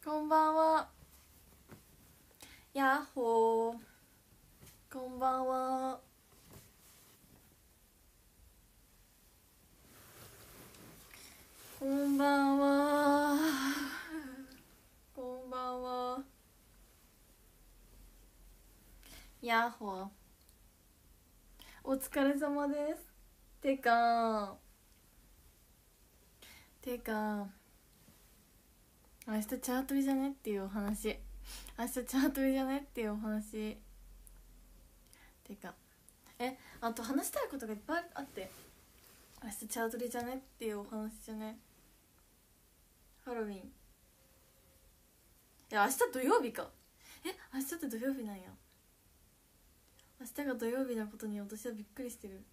こんばんは。やっほー。こんばんは。こんばんは。こんばんは。やっほー。お疲れ様です。てか明日チャートリじゃねっていうお話。明日チャートリじゃねっていうお話。てかあと話したいことがいっぱいあって、明日チャートリじゃねっていうお話じゃね。ハロウィン。いや明日土曜日か。明日って土曜日なんや。明日が土曜日なことに私はびっくりしてる。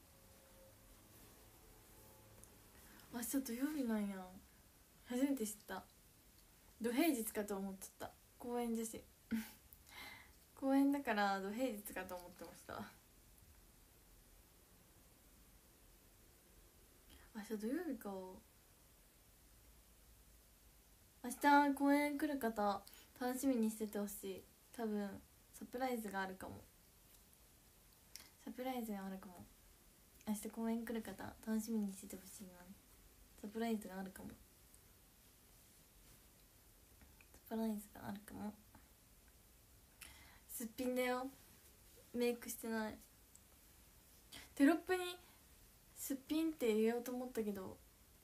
明日土曜日なんや。初めて知った。土平日かと思っちゃった。公園女子公園だから土平日かと思ってました。明日土曜日か。明日公園来る方楽しみにしててほしい。多分サプライズがあるかも。明日公園来る方楽しみにしててほしいな。サプライズがあるかも。すっぴんだよ。メイクしてない。テロップにすっぴんって入れようと思ったけど、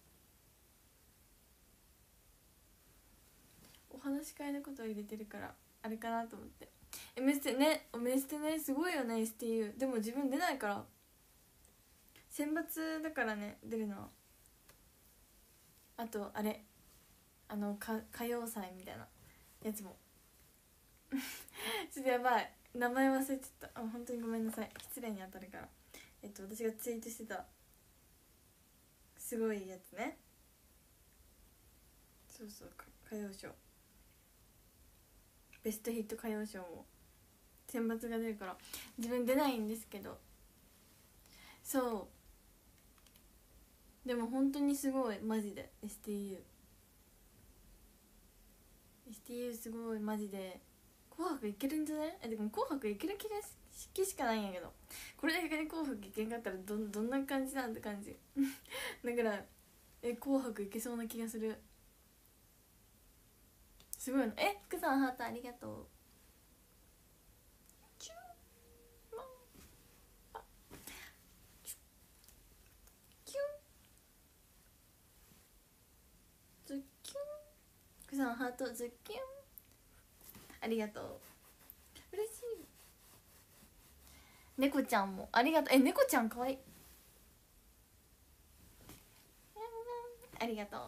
お話し会のことを入れてるからあれかなと思って。メステねすごいよね。 STU でも自分出ないから。選抜だからね、出るのは。あとあれ歌謡祭みたいなやつもちょっとやばい、名前忘れちゃった。本当にごめんなさい、失礼に当たるから。私がツイートしてたすごいやつね。そう歌謡ショー、ベストヒット歌謡ショーも選抜が出るから自分出ないんですけど。そうでも本当にすごいマジで。 STU すごいマジで。紅白いけるんじゃない？でも紅白いける気しかないんやけど、これで逆に紅白いけんかったらどんな感じなんて感じだから紅白いけそうな気がする。すごいの。福さんハートありがとう。キュンキュンズッキュン。福さんハートズッキュンありがとう。嬉しい。猫ちゃんもありがとう。猫ちゃんかわいい。ありがとう。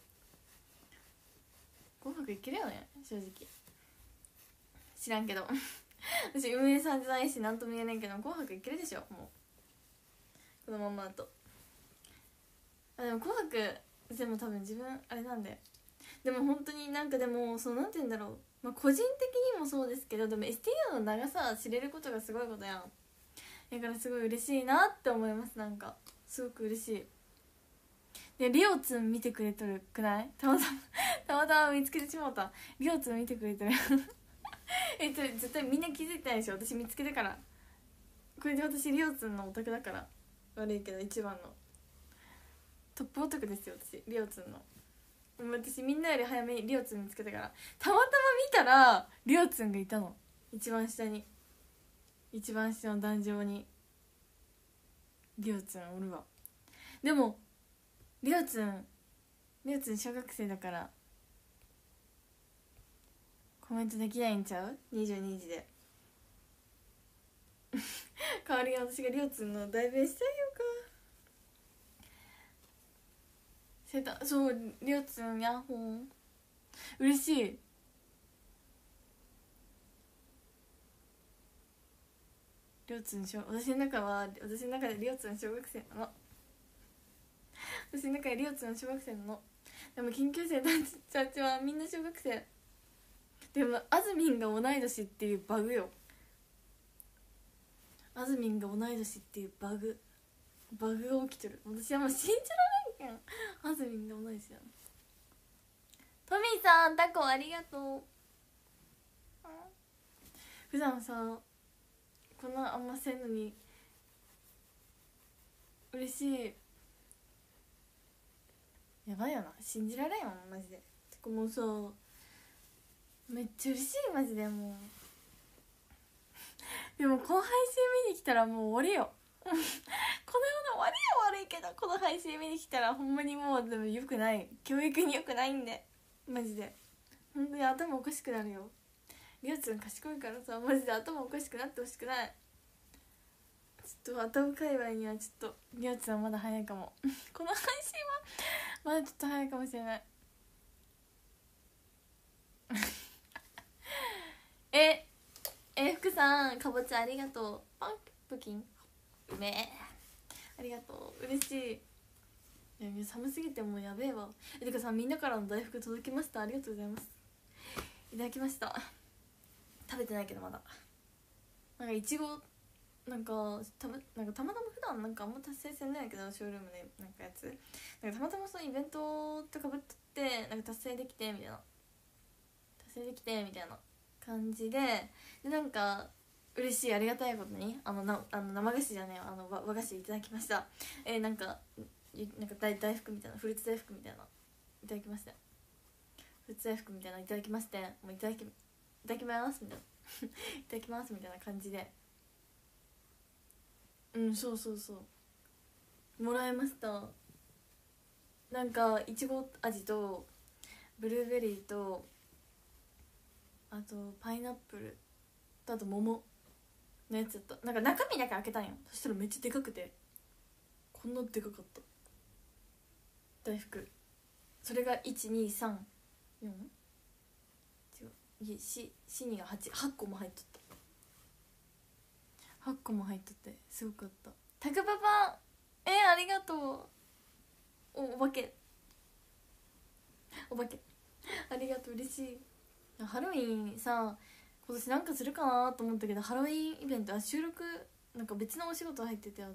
紅白いけるよね正直。知らんけど私運営さんじゃないし何とも言えないけど、紅白いけるでしょもうこのままだと。でも紅白でも多分自分あれなんで。でも本当になんかでもそうなんて言うんだろう、個人的にもそうですけど、でも STU の長さ知れることがすごいことやん。だからすごい嬉しいなって思います。なんかすごく嬉しい。でリオツン見てくれとるくない？たまたま見つけてしまった。リオツン見てくれてる絶対みんな気づいてないでしょ。私見つけたから。これで私リオツンのオタクだから。悪いけど一番のトップオタクですよ私、リオツンの。私みんなより早めにリオツン見つけたから。たまたま見たらリオツンがいたの。一番下の壇上にリオツンおるわ。でもリオツン小学生だからコメントできないんちゃう？22時で代わりに私がリオツンの代弁してあげようか。そうリオツンヤッホー嬉しい。リオツン私の中でリオツン小学生なの。私の中でリオツン小学生なの。でも研究生たちはみんな小学生。でもあずみんが同い年っていうバグよ。あずみんが同い年っていうバグが起きてる。私はもう信じられんけん。あずみんが同い年やの。トミーさんタコありがとう。普段さこんなあんませんのに嬉しい。やばいよな、信じられんよマジで。てかもうさめっちゃ嬉しいマジで。もうでもこの配信見に来たらもう終わりよこの世の終わりよ。悪いけどこの配信見に来たらほんまにもうでも良くない、教育に良くないんでマジで。本当に頭おかしくなるよ。りょうちゃん賢いからさマジで頭おかしくなってほしくない。ちょっと頭界隈にはちょっとりょうちゃんまだ早いかもこの配信はまだちょっと早いかもしれない福さんかぼちゃありがとう。パンプキンうめえありがとう、嬉しい。いや寒すぎてもうやべえわ。てかさみんなからの大福届きました。ありがとうございます。いただきました。食べてないけどまだ。なんかいちごなんかたまたま普段なんかあんま達成せんないけどショールームでなんかやつなんかたまたまそのイベントとかぶってなんか達成できてみたいな感じでなんか嬉しいありがたいことに生菓子じゃねえ和菓子いただきました。なんか大福みたいなフルーツ大福みたいないただきました。フルーツ大福みたいないただきまして、もういただきますみたいないただきますみたいな感じでそうもらいました。なんかいちご味とブルーベリーとあとパイナップルとあと桃のやつやった。なんか中身だけ開けたんよ。そしたらめっちゃでかくてこんなでかかった大福。それが1234違う4が8個も入っとった8個も入っとってすごかった。タグパパありがとう。お化けありがとう、嬉しい。ハロウィンさ今年なんかするかなと思ったけどハロウィンイベント収録なんか別のお仕事入ってて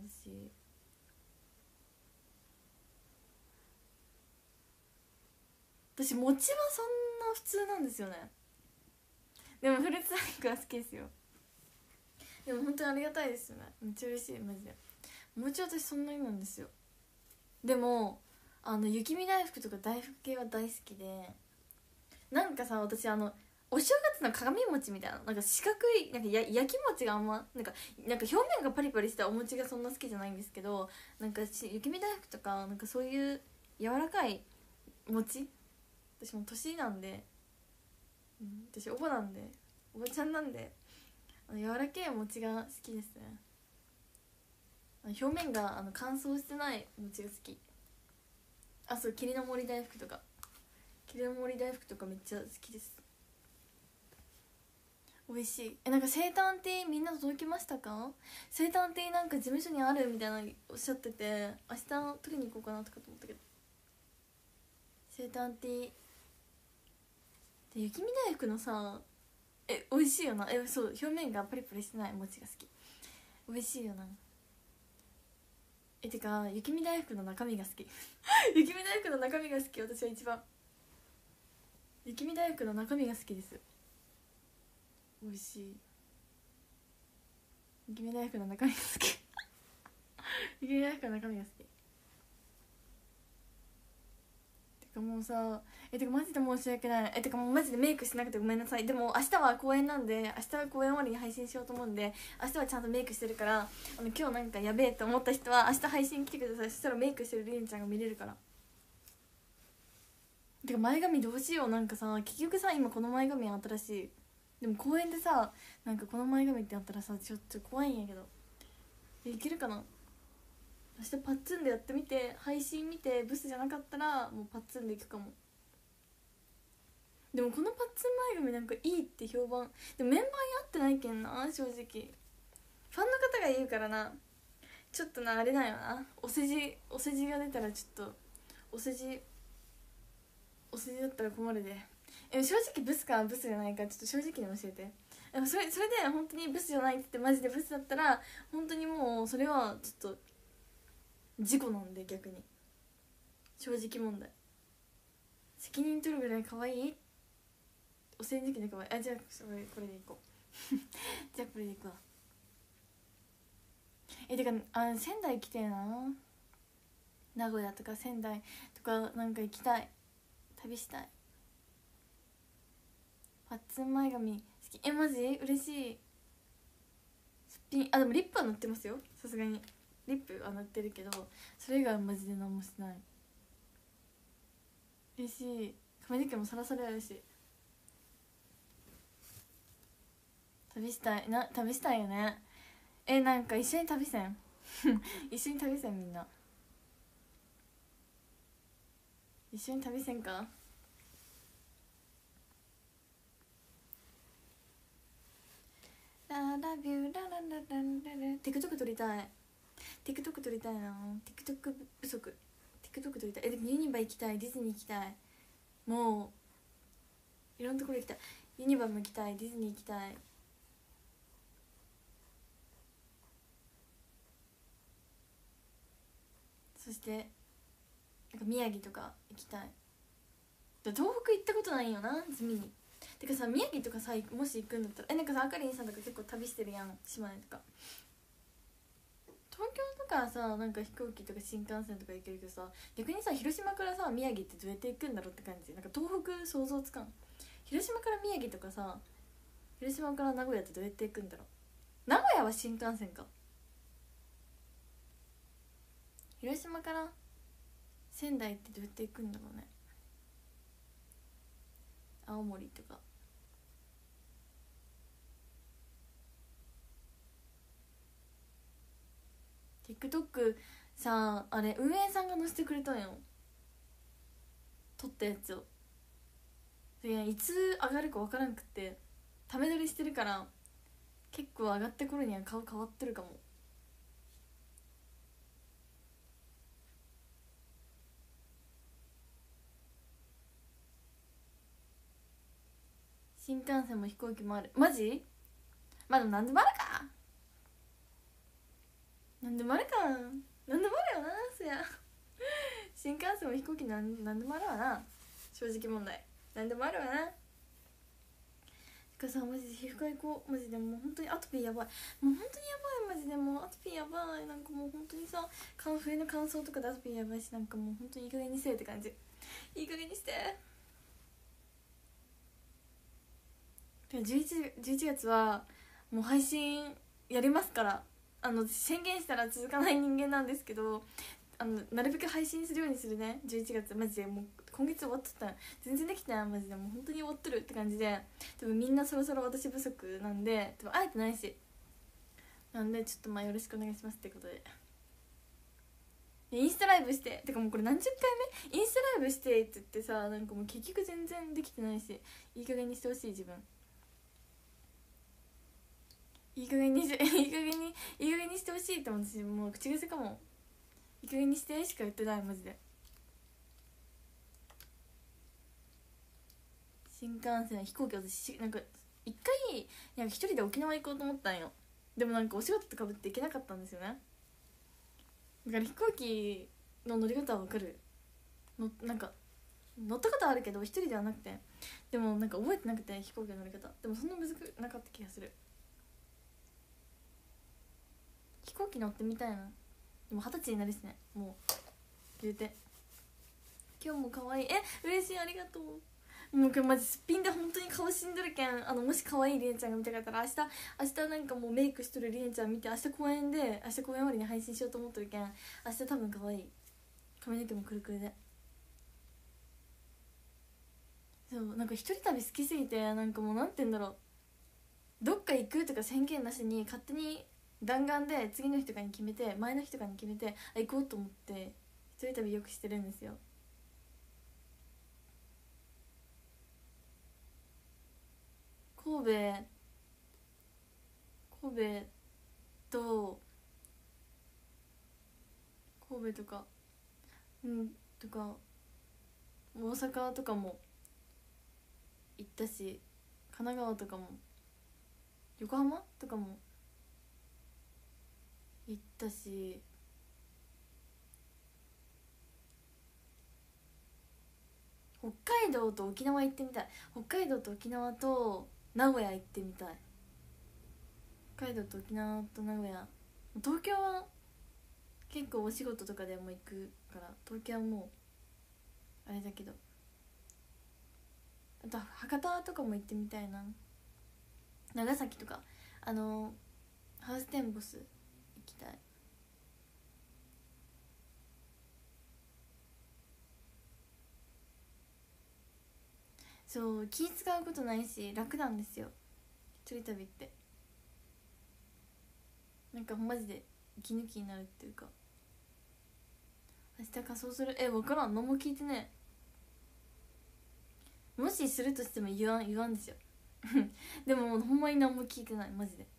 私餅はそんな普通なんですよね。でもフルーツ大福は好きですよ。でも本当にありがたいですよね。めっちゃ嬉しいマジで。餅私そんなになんですよ。でも雪見大福とか大福系は大好きで、なんかさ私お正月の鏡餅みたいななんか四角いなんか焼き餅があんまなんか表面がパリパリしたお餅がそんな好きじゃないんですけど、なんか雪見大福とかなんかそういう柔らかい餅、私も年なんで、私おばなんでおばちゃんなんで柔らかい餅が好きですね。表面が乾燥してない餅が好き。そう霧の森大福とかめっちゃ好きです。美味しい。なんか生誕ティーみんな届きましたか？生誕ティーなんか事務所にあるみたいなおっしゃってて明日取りに行こうかなとかと思ったけど、生誕ティーで雪見大福のさ美味しいよな。そう表面がパリパリしてない餅が好き。美味しいよな。てか雪見大福の中身が好き雪見大福の中身が好き。私は一番雪見大福の中身が好きです。美味しい。雪見大福の中身が好き雪見大福の中身が好き。てかもうさてかマジで申し訳ない。てかもうマジでメイクしなくてごめんなさい。でも明日は公演なんで明日は公演終わりに配信しようと思うんで明日はちゃんとメイクしてるから今日なんかやべえと思った人は明日配信来てください。そしたらメイクしてるりんちゃんが見れるから。てか前髪どうしよう。なんかさ結局さ今この前髪新しい。でも公園でさなんかこの前髪ってやったらさちょっと怖いんやけどいけるかな。明日パッツンでやってみて配信見てブスじゃなかったらもうパッツンでいくかも。でもこのパッツン前髪なんかいいって評判でもメンバーに会ってないけんな正直。ファンの方が言うからなちょっとなあれだよな。お世辞が出たらちょっとお世辞だったら困るで。正直ブスかブスじゃないかちょっと正直に教えて。それで本当にブスじゃないって言ってマジでブスだったら本当にもうそれはちょっと事故なんで逆に正直問題責任取るぐらい可愛い、お洗濯機で可愛い。あ、じゃあこれでいこうじゃあこれでいくわ。てか仙台来てえな、名古屋とか仙台とかなんか行きたい、旅したい。パッツン前髪好き。マジ嬉しい。すっぴん。でもリップは塗ってますよ、さすがにリップは塗ってるけど、それ以外はマジで何もしてない。嬉しい。髪の毛もサラサラやし、旅したいな、旅したいよね。なんか一緒に旅せん一緒に旅せん、みんな一緒に旅せんか。ララビューララララララ。 TikTok 撮りたい、 TikTok 撮りたいな。 TikTok 不足。 TikTok 撮りたい。でもユニバ行きたい、ディズニー行きたい、もういろんなところ行きたい。ユニバも行きたい、ディズニー行きたい。そしてなんか宮城とか行きたい。東北行ったことないよな、地味に。てかさ、宮城とかさ、もし行くんだったらなんかさ、あかりんさんとか結構旅してるやん、島根とか。東京とかさ、なんか飛行機とか新幹線とか行けるけどさ、逆にさ、広島からさ宮城ってどうやって行くんだろうって感じ。なんか東北想像つかん。広島から宮城とかさ、広島から名古屋ってどうやって行くんだろう。名古屋は新幹線か。広島から仙台ってどうやって行くんだろうね。青森とか。TikTok さ、あれ運営さんが載せてくれたんよ、撮ったやつを。でいつ上がるか分からんくって、ため撮りしてるから結構上がった頃には顔変わってるかも。新幹線も飛行機もある。マジ？まあでも何でもあるか、何でもあるか、何でもあるよな、そや新幹線も飛行機何でもあるわな、正直問題何でもあるわな。てかさ、マジで皮膚科行こう。マジでもう本当にアトピーやばい、もう本当にやばい、マジでもうアトピーやばい。なんかもう本当にさ、冬の乾燥とかでアトピーやばいし、なんかもう本当にいい加減にせえって感じ。いい加減にして。11月はもう配信やりますから。宣言したら続かない人間なんですけど、なるべく配信するようにするね。11月マジでもう今月終わっとったん、全然できてない、マジでもう本当に終わっとるって感じで、多分みんなそろそろ私不足なんで、多分会えてないし、なんでちょっとまあよろしくお願いしますってことで。インスタライブして、てかもうこれ何十回目、インスタライブしてって言ってさ、なんかもう結局全然できてないし、いい加減にしてほしい。自分いい加減にしていい加減にしてほしいって私もう口癖かも。いい加減にしてしか言ってない、マジで。新幹線飛行機、私なんか一回なんか一人で沖縄行こうと思ったんよ。でもなんかお仕事とかぶって行けなかったんですよね。だから飛行機の乗り方は分かるの、なんか乗ったことあるけど一人ではなくて、でもなんか覚えてなくて飛行機の乗り方、でもそんな難くなかった気がする。飛行機乗ってみたいな。でも20歳になるしね、もう言うて。今日も可愛い。嬉しい、ありがとう。もうこれマジすっぴんで本当に顔死んどるけん、もし可愛いりねちゃんが見たかったら明日なんかもうメイクしとるりねちゃん見て、明日公演終わりに配信しようと思ってるけん、明日多分可愛い。髪の毛もくるくるで。そうなんか一人旅好きすぎて、なんかもうなんて言うんだろう、どっか行くとか宣言なしに勝手に弾丸で次の日とかに決めて、前の日とかに決めて行こうと思って一人旅よくしてるんですよ。神戸と神戸とかとか大阪とかも行ったし、神奈川とかも横浜とかも行ったし、 北海道と沖縄行ってみたい。北海道と沖縄と名古屋行ってみたい。北海道と沖縄と名古屋。東京は結構お仕事とかでも行くから東京はもうあれだけど、あと博多とかも行ってみたいな。長崎とかハウステンボス行きたい。そう、気使うことないし楽なんですよ、一人旅って。なんかマジで息抜きになるっていうか。明日仮装する？分からん、何も聞いてねえ。もしするとしても言わんですよでもほんまに何も聞いてない、マジで。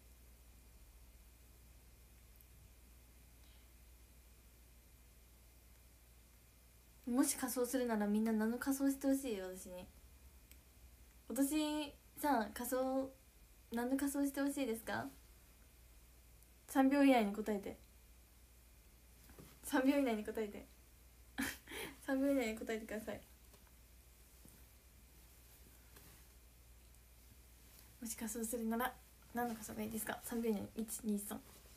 もし仮装するならみんな何の仮装してほしい？私に。今年さ、仮装何の仮装してほしいですか？3秒以内に答えて。3秒以内に答えて3秒以内に答えてください。もし仮装するなら何の仮装がいいですか？3秒以内に。123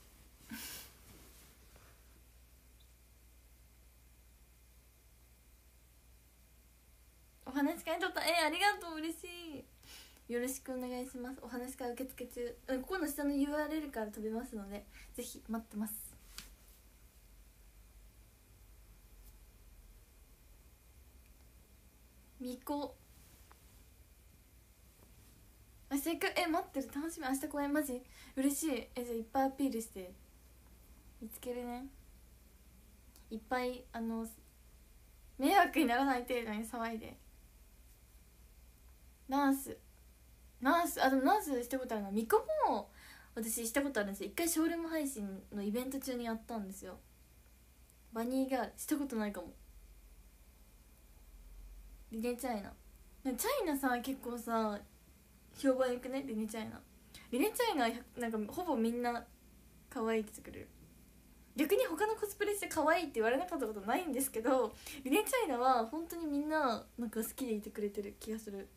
お話し会とった。ありがとう、嬉しい。よろしくお願いします。お話し会受付中。ここの下の URL から飛べますので、ぜひ待ってます。みこ明日行く。待ってる、楽しみ。明日公演マジ嬉しい。じゃあいっぱいアピールして見つけるね。いっぱい迷惑にならない程度に騒いで。ナースでもナースしたことあるな。ミコも私したことあるんですよ。一回ショールーム配信のイベント中にやったんですよ。バニーガールしたことないかも。リネチャイナさ、結構さ評判よくね。リネチャイナなんかほぼみんな可愛いって言ってくれる。逆に他のコスプレして可愛いって言われなかったことないんですけど、リネチャイナは本当にみんななんか好きでいてくれてる気がする。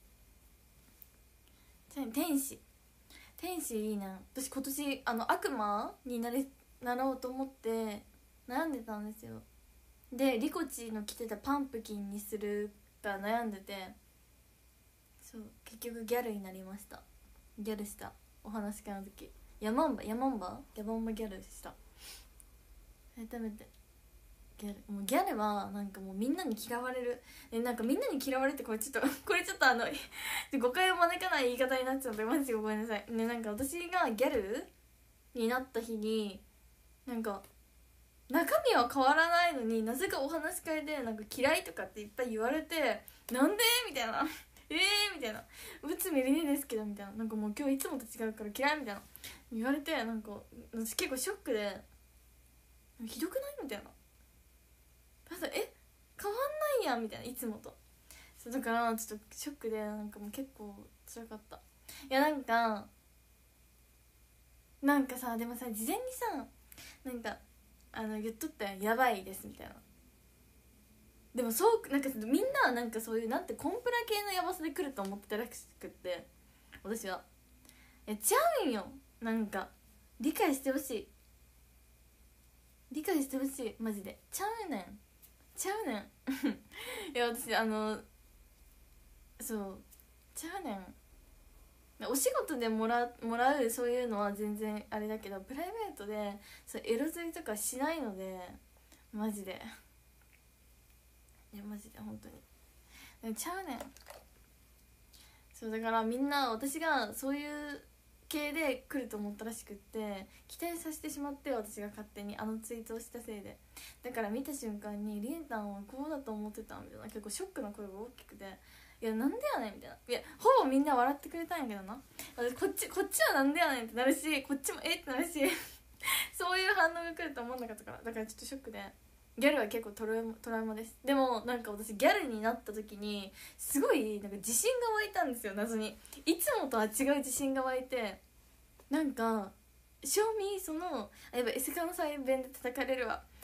天使いいな。私今年悪魔になろうと思って悩んでたんですよ。でリコチの着てたパンプキンにするか悩んでて、そう結局ギャルになりました。ギャルした。お話し会の時ヤマンバギャルした。改めてギャルはなんかもうみんなに嫌われる。なんかみんなに嫌われてこれちょっと誤解を招かない言い方になっちゃうのでマジでごめんなさいね。なんか私がギャルになった日になんか中身は変わらないのになぜかお話し会でなんか嫌いとかっていっぱい言われて、なんでみたいなみたいな、内海りねですけどみたいな、なんかもう今日いつもと違うから嫌いみたいな言われて、なんか私結構ショックで、ひどくないみたいな、変わんないやんみたいな、いつもと。そうだからちょっとショックで、なんかもう結構辛かった。いやなんかさ、でもさ事前にさなんか言っとったよ、やばいですみたいな。でもそうなんかみんななんかそういうなんてコンプラ系のヤバさで来ると思ってたらしくって、私はちゃうんよ。なんか理解してほしいマジで。ちゃうねんいや私そうちゃうねん。お仕事でもらうそういうのは全然あれだけど、プライベートでそうエロ釣りとかしないので、マジで本当にちゃうねん。そうだからみんな私がそういう系で来ると思ったらしくって、期待させてしまって、私が勝手にツイートをしたせいで。だから見た瞬間にりんたんはこうだと思ってたみたいな、結構ショックな声が大きくて、いやなんでやねんみたいな。いやほぼみんな笑ってくれたんやけどな。こっちはなんでやねんってなるし、こっちもってなるしそういう反応が来ると思わなかったから、だからちょっとショックで。ギャルは結構トラウマです。でもなんか私ギャルになった時にすごいなんか自信が湧いたんですよ、謎に。いつもとは違う自信が湧いて、なんか正味やっぱエセ関西弁で叩かれるわ。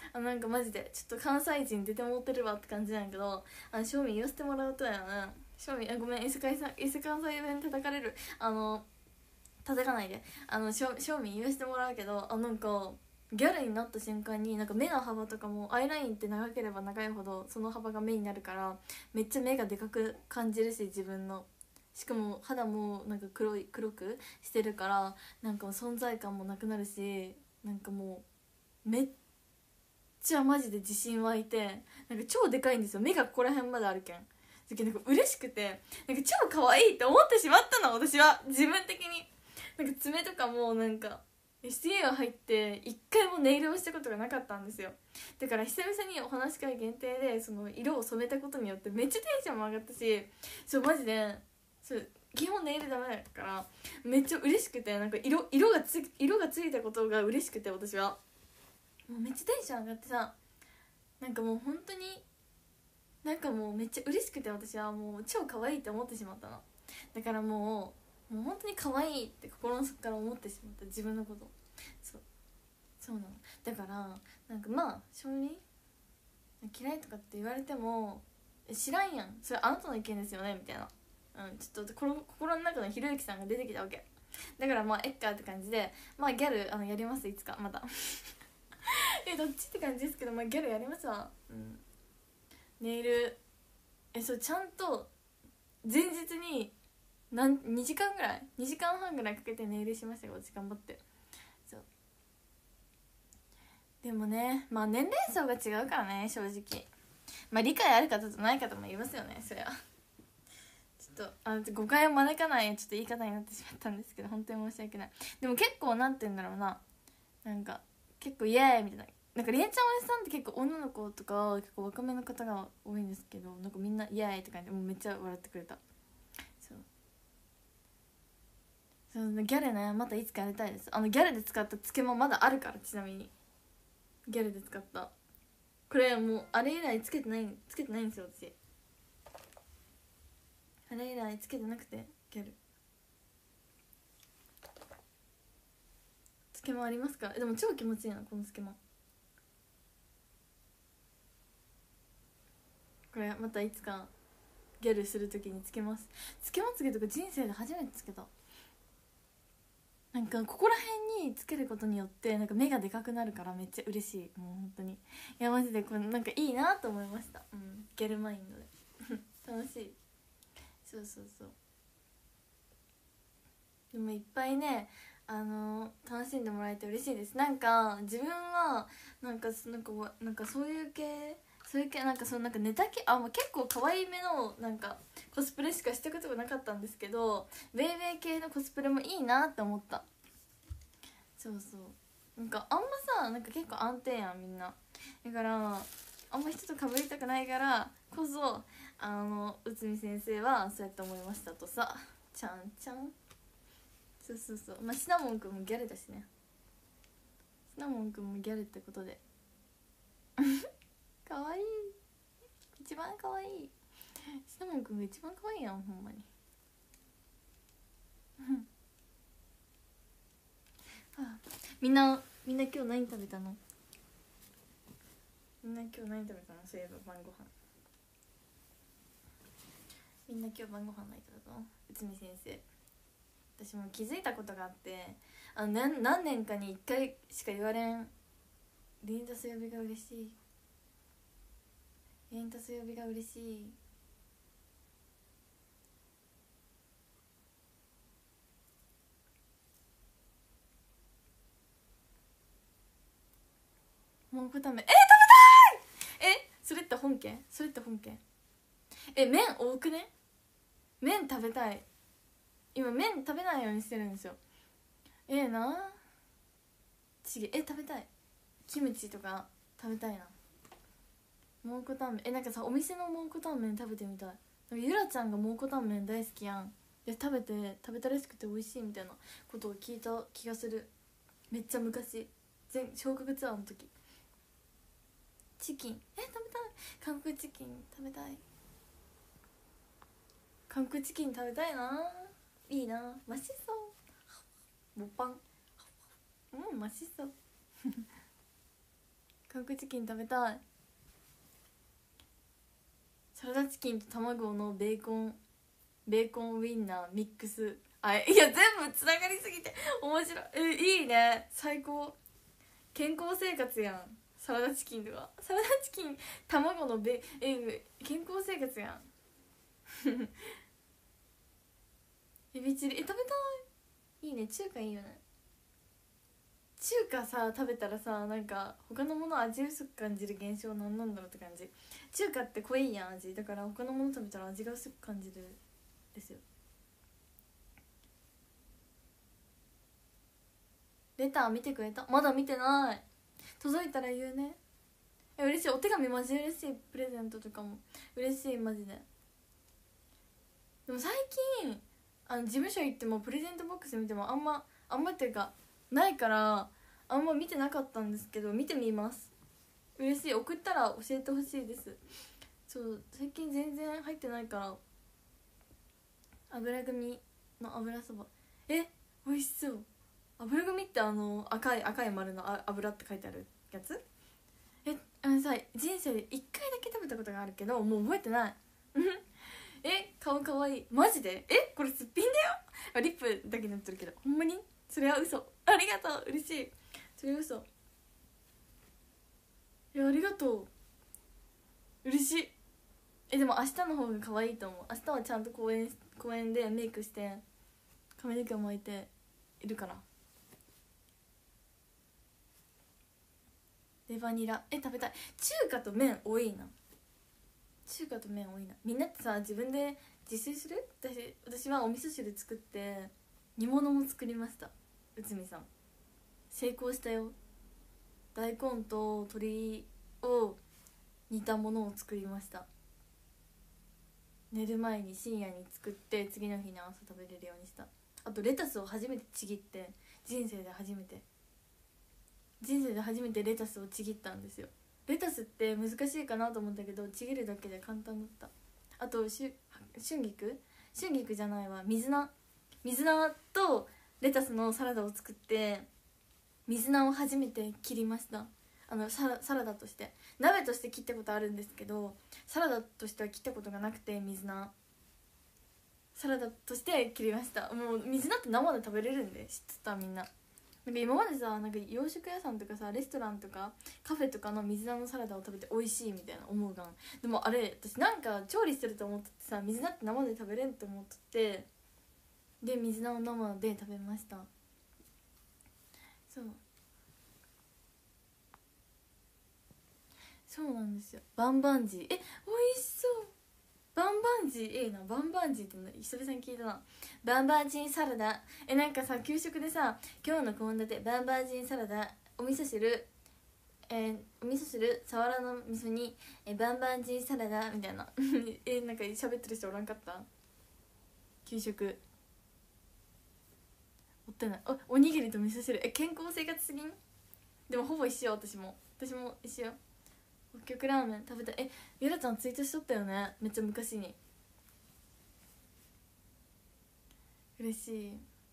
なんかマジでちょっと関西人出てもってるわって感じなんやけど、正味言わせてもらうとやな、正味ごめん、伊勢関西弁叩かれる、叩かないで、正味言わせてもらうけど、なんかギャルになった瞬間になんか目の幅とかもアイラインって長ければ長いほどその幅が目になるから、めっちゃ目がでかく感じるし、自分の、しかも肌もなんか黒くしてるから、なんかもう存在感もなくなるし、なんかもうめっちゃマジで自信湧いて、なんか超でかいんですよ、目がここら辺まであるけん。なんか嬉しくて、なんか超可愛いって思ってしまったの、私は自分的に。なんか爪とかもなんか STA が入って一回もネイルをしたことがなかったんですよ。だから久々にお話し会限定でその色を染めたことによってめっちゃテンションも上がったし、そうマジでそう基本ネイルダメだからめっちゃ嬉しくて、なんか色がついたことが嬉しくて、私はもうめっちゃテンション上がってさ、なんかもう本当になんかもうめっちゃ嬉しくて、私はもう超可愛いって思ってしまったの。だからもう本当に可愛いって心の底から思ってしまった、自分のこと。そうなの。だからなんかまあ正味嫌いとかって言われても知らんやん、それあなたの意見ですよねみたいな、ちょっと心の中のひろゆきさんが出てきたわけだから、まあえっかって感じで、まあギャルやります、いつかまたどっちって感じですけど、まあギャルやりますわ。ネイルそうちゃんと前日に2時間半ぐらいかけてネイルしましたよ、私頑張って。そうでもね、まあ年齢層が違うからね、正直。まあ理解ある方とない方もいますよね、そりゃ。ちょっと誤解を招かないちょっと言い方になってしまったんですけど、本当に申し訳ない。でも結構なんて言うんだろうな、なんか結構イエーイみたいな、なんかりえちゃんおじさんって結構女の子とか結構若めの方が多いんですけど、なんかみんなイエーイって感じでもうめっちゃ笑ってくれた。そうギャルね、またいつかやりたいです。ギャルで使ったつけもまだあるから、ちなみにギャルで使ったこれもうあれ以来つけてないんですよ、私。あれ以来つけてなくて、ギャルつけもありますか？でも超気持ちいいな、このつけも。これまたいつかギャルするときにつけます。つけまつげとか人生で初めてつけた。なんかここら辺につけることによってなんか目がでかくなるからめっちゃ嬉しい、もう本当に。いやマジでこれなんかいいなと思いました、ギャルマインドで楽しい。そうでもいっぱいね、楽しんでもらえて嬉しいです。なんか自分はなんかそういう系なんかなんかネタ系結構可愛いめのなんかコスプレしかしたことがなかったんですけど、ウェイウェイ系のコスプレもいいなって思った。そうなんかあんまさ、なんか結構安定やんみんな。だからあんま人と被りたくないからこそ内海先生はそうやって思いましたとさ、ちゃんそうまあシナモンくんもギャルだしね。シナモンくんもギャルってことでかわいい、一番かわいい。シナモンくんが一番かわいいやん、ほんまにみんな今日何食べたの？みんな今日何食べたの？そういえば晩ご飯。みんな今日晩ご飯何食べたの？内海先生。私も気づいたことがあって、何年かに1回しか言われんリンタス呼びが嬉しい。リンタス呼びが嬉しい。蒙古タンメン食べたい。それって本家？麺多くね？麺食べたい。今麺食べないようにしてるんですよ。な食べたい。キムチとか食べたいな。蒙古タンメンなんかさ、お店の蒙古タンメン食べてみたい。なんかゆらちゃんが蒙古タンメン大好きやん。で食べたらしくて美味しいみたいなことを聞いた気がする。めっちゃ昔、小学ツアーの時。チキン食べたい。韓国チキン食べたい。韓国チキン食べたいな。いいな、マシそうボパンマシそう韓国チキン食べたい。サラダチキンと卵のベーコンウインナーミックス。あ、いや全部つながりすぎて面白い。いいね、最高。健康生活やん。サラダチキンとか、サラダチキン卵の健康生活やんエビチリ食べたい。いいね、中華いいよね。中華さ食べたらさ、なんか他のもの味薄く感じる現象なんなんだろうって感じ。中華って濃いやん味だから、他のもの食べたら味が薄く感じるですよ。レター見てくれた？まだ見てない。届いたら言うね。嬉しい。お手紙マジ嬉しい。プレゼントとかも嬉しいマジで。でも最近事務所行ってもプレゼントボックス見てもあんまっていうかないからあんま見てなかったんですけど、見てみます。嬉しい。送ったら教えてほしいです。そう最近全然入ってないから。油組の油そば美味しそう。油組って赤い丸の油って書いてあるやつ。さ、人生で1回だけ食べたことがあるけどもう覚えてない顔かわいいマジで。これすっぴんだよ。リップだけ塗ってるけどほんまにそれは嘘。ありがとう、嬉しい。それは嘘。いやありがとう、嬉しい。でも明日の方が可愛いと思う。明日はちゃんと公園でメイクして髪の毛を巻いているから。レバニラ食べたい。中華と麺多いな。みんなってさ自分で自炊する？私はお味噌汁作って煮物も作りました。内海さん成功したよ。大根と鶏を煮たものを作りました。寝る前に深夜に作って次の日の朝食べれるようにした。あとレタスを初めてちぎって、人生で初めてレタスをちぎったんですよ。レタスって難しいかなと思ったけどちぎるだけで簡単だった。あと春菊じゃないわ、水菜とレタスのサラダを作って水菜を初めて切りました。サラダとして鍋として切ったことあるんですけど、サラダとしては切ったことがなくて、水菜サラダとして切りました。もう水菜って生で食べれるんで知ってた？みんななんか今までさ、なんか洋食屋さんとかさレストランとかカフェとかの水菜のサラダを食べて美味しいみたいな思うがん。でもあれ私なんか調理してると思っててさ、水菜って生で食べれんと思ってて、で水菜を生で食べました。そうなんですよ。バンバンジー美味しそう。バンバンジーバンバンジーって久々に聞いたな。バンバンジーサラダなんかさ給食でさ、今日の献立バンバンジーサラダ、お味噌汁さわらの味噌にバンバンジーサラダみたいななんか喋ってる人おらんかった？給食おってない。おにぎりと味噌汁健康生活すぎん？でもほぼ一緒。私も一緒。北極ラーメン食べたい。ゆらちゃんツイートしとったよね、めっちゃ昔に。嬉し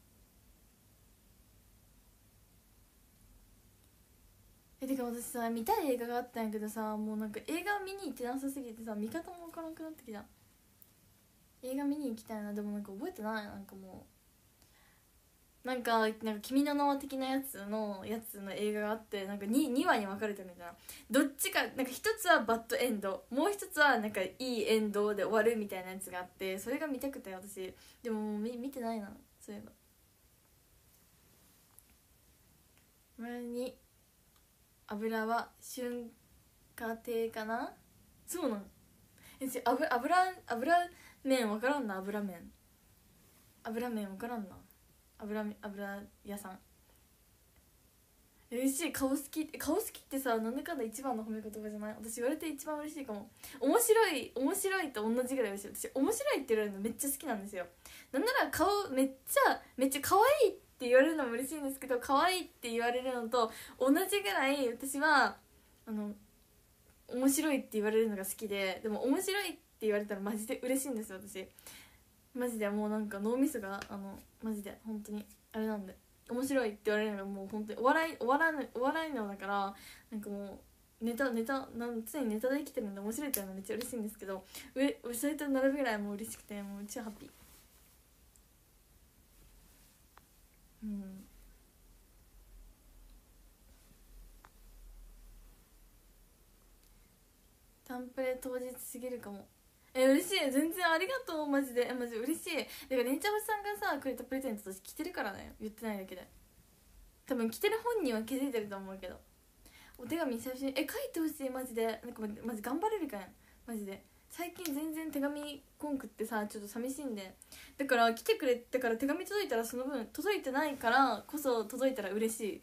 い。てか私さ見たい映画があったんやけどさ、もうなんか映画見に行ってなさすぎてさ見方もわからなくなってきた。映画見に行きたいな。でもなんか覚えてない。なんかもなんか君の名は的なやつの映画があって、なんか 2話に分かれてるみたいな。どっちかなんか一つはバッドエンド、もう一つはなんかいいエンドで終わるみたいなやつがあって、それが見たくて私。でももう見てないな、そういえば。前に油は春夏亭かな。そうなん油麺分からんな。油麺分からんな。油屋さん嬉しい。顔好きってさ、なんだかんだ一番の褒め言葉じゃない？私言われて一番嬉しいかも。面白いと同じぐらい嬉しい。私面白いって言われるのめっちゃ好きなんですよ。なんなら顔めっちゃ可愛いって言われるのも嬉しいんですけど、可愛いって言われるのと同じぐらい私は面白いって言われるのが好きで。でも面白いって言われたらマジで嬉しいんですよ。私マジでもうなんか脳みそがマジで本当にあれなんで、面白いって言われるのがもう本当にお笑いのだから、なんかもう常にネタで生きてるんで面白いっていうのはめっちゃ嬉しいんですけど、それと並ぶぐらいもう嬉しくて、もう超ハッピー。タンプレ当日すぎるかも。嬉しい、全然ありがとう、マジでマジ嬉しい。だからレンチャバさんがさくれたプレゼントとして着てるからね、言ってないだけで。多分着てる本人は気づいてると思うけど、お手紙最初に書いてほしい、マジで。なんかマジ頑張れるかん、マジで。最近全然手紙こんくってさ、ちょっと寂しいんで。だから来てくれてから手紙届いたら、その分届いてないからこそ届いたら嬉しい。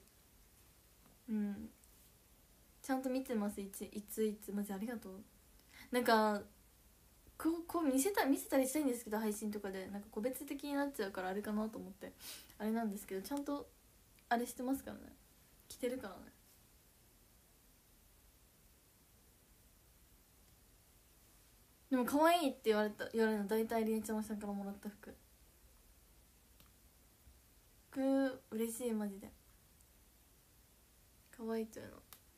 ちゃんと見てます、いつマジありがとう。なんかこう見せたりしたいんですけど、配信とかでなんか個別的になっちゃうからあれかなと思ってあれなんですけど、ちゃんとあれしてますからね、着てるからね。でも可愛いって言われるの大体りえちゃまさんからもらった服嬉しい、マジで可愛いという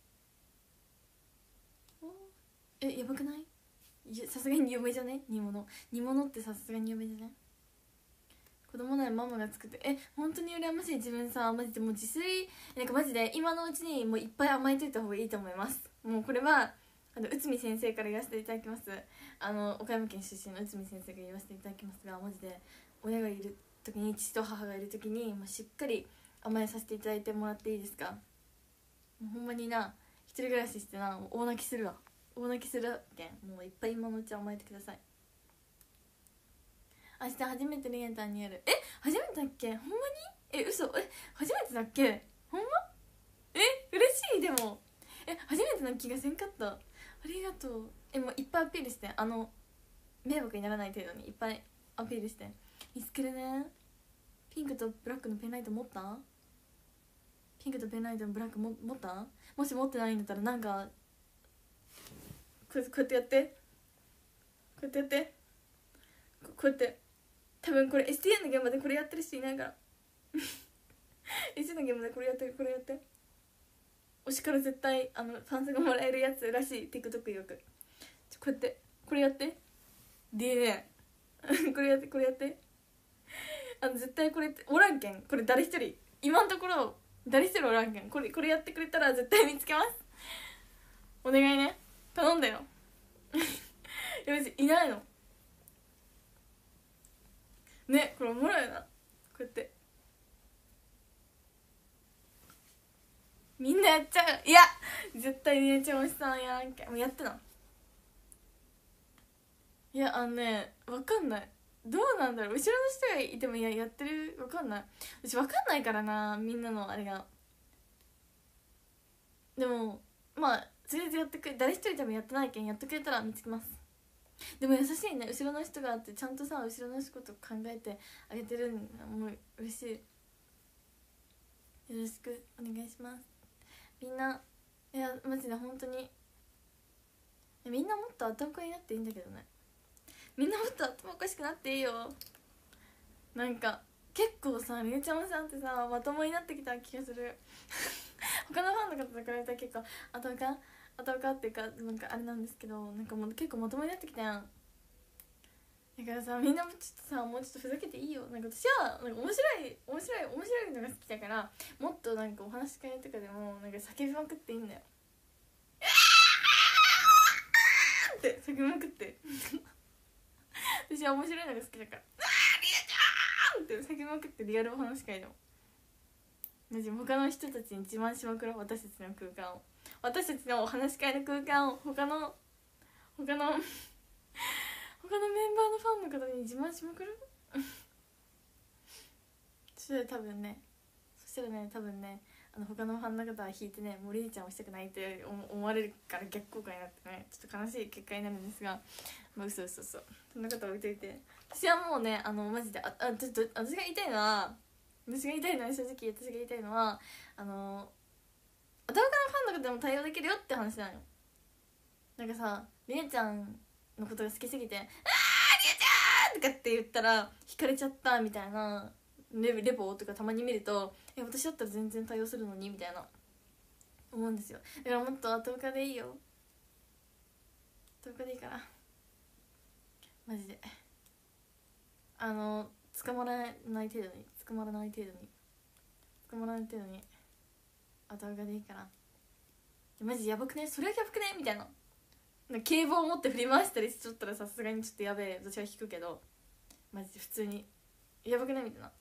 の。やばくない？さすがに嫁じゃね？煮物ってさすがに嫁じゃね？子供ならママが作って、本当に羨ましい。自分さマジでもう自炊なんかマジで今のうちにもういっぱい甘えといた方がいいと思います。もうこれは内海先生から言わせていただきます。岡山県出身の内海先生が言わせていただきますが、マジで親がいる時に、父と母がいる時に、しっかり甘えさせていただいてもらっていいですか？もうほんまにな、一人暮らししてな、大泣きするけん、もういっぱい今のうち甘えてください。明日初めてリエンタンにやる。初めてだっけ？ほんまに？嘘？初めてだっけ？ほんま？嬉しい。でも初めてな気がせんかった。ありがとう。もういっぱいアピールして、迷惑にならない程度にいっぱいアピールして。見つけるね。ピンクとブラックのペンライト持った？ピンクとペンライトのブラック持った？もし持ってないんだったらなんかこうやってやって、こうやって多分これ STN の現場でこれやってる人いないからSTN の現場でこれやって推しから絶対ファンサがもらえるやつらしい。 TikTok よくこうやってこれやってでねこれやって絶対これっておらんけん、これ誰一人今のところ誰一人おらんけん、これやってくれたら絶対見つけます。お願いね、頼んだよいや別にいないのね、これおもろいな。こうやってみんなやっちゃう。いや絶対りえちゃんおしさんやらんけん。もうやってな。いやわかんない、どうなんだろう。後ろの人がいてもやってる、わかんない。私わかんないからな、みんなのあれが。でもとりあえずやってくれ、誰一人でもやってないけんやってくれたら見つけます。でも優しいね、後ろの人があってちゃんとさ、後ろの人こと考えてあげてるんだ。もう嬉しい。よろしくお願いします。みんな、いやマジで本当にみんなもっと頭おかしになっていいんだけどね。みんなもっと頭おかしくなっていいよ。なんか結構さ、りえちゃまさんってさまともになってきた気がする他のファンの方と比べたら結構頭おかっていうか、なんかあれなんですけど、なんかもう結構まともになってきたやん。だからさ、みんなもちょっとさ、もうちょっとふざけていいよ。なんか私はなんか面白いのが好きだから、もっとなんかお話し会とかでもなんか叫びまくっていいんだよって叫びまくって私は面白いのが好きだから、リアちゃんって叫びまくって、リアルお話し会でもマジ他の人たちに自慢しまくろう。私たちの空間を、私たちのお話し会の空間を他のメンバーのファンの方に自慢しまくるそしたら多分ね他のファンの方は引いてね、もうりえちゃんをしたくないって思われるから逆効果になってね、ちょっと悲しい結果になるんですが、嘘そんなこと置いといて、私はもうねマジでちょっと私が言いたいのは正直私が言いたいのは頭のファンの方でも対応できるよって話なのよ。なんかさ、りえちゃんのことが好きすぎて「あーりえちゃん!」とかって言ったら惹かれちゃったみたいなレポとかたまに見ると、私だったら全然対応するのにみたいな思うんですよ。だからもっと10日でいいよ、10日でいいからマジで捕まらない程度に捕まらない程度に捕まらない程度に10日でいいからマジやばくね、それはやばくねみたいな、警棒を持って振り回したりしちゃったらさすがにちょっとやべえ、私は引くけどマジで普通にやばくないみたいな、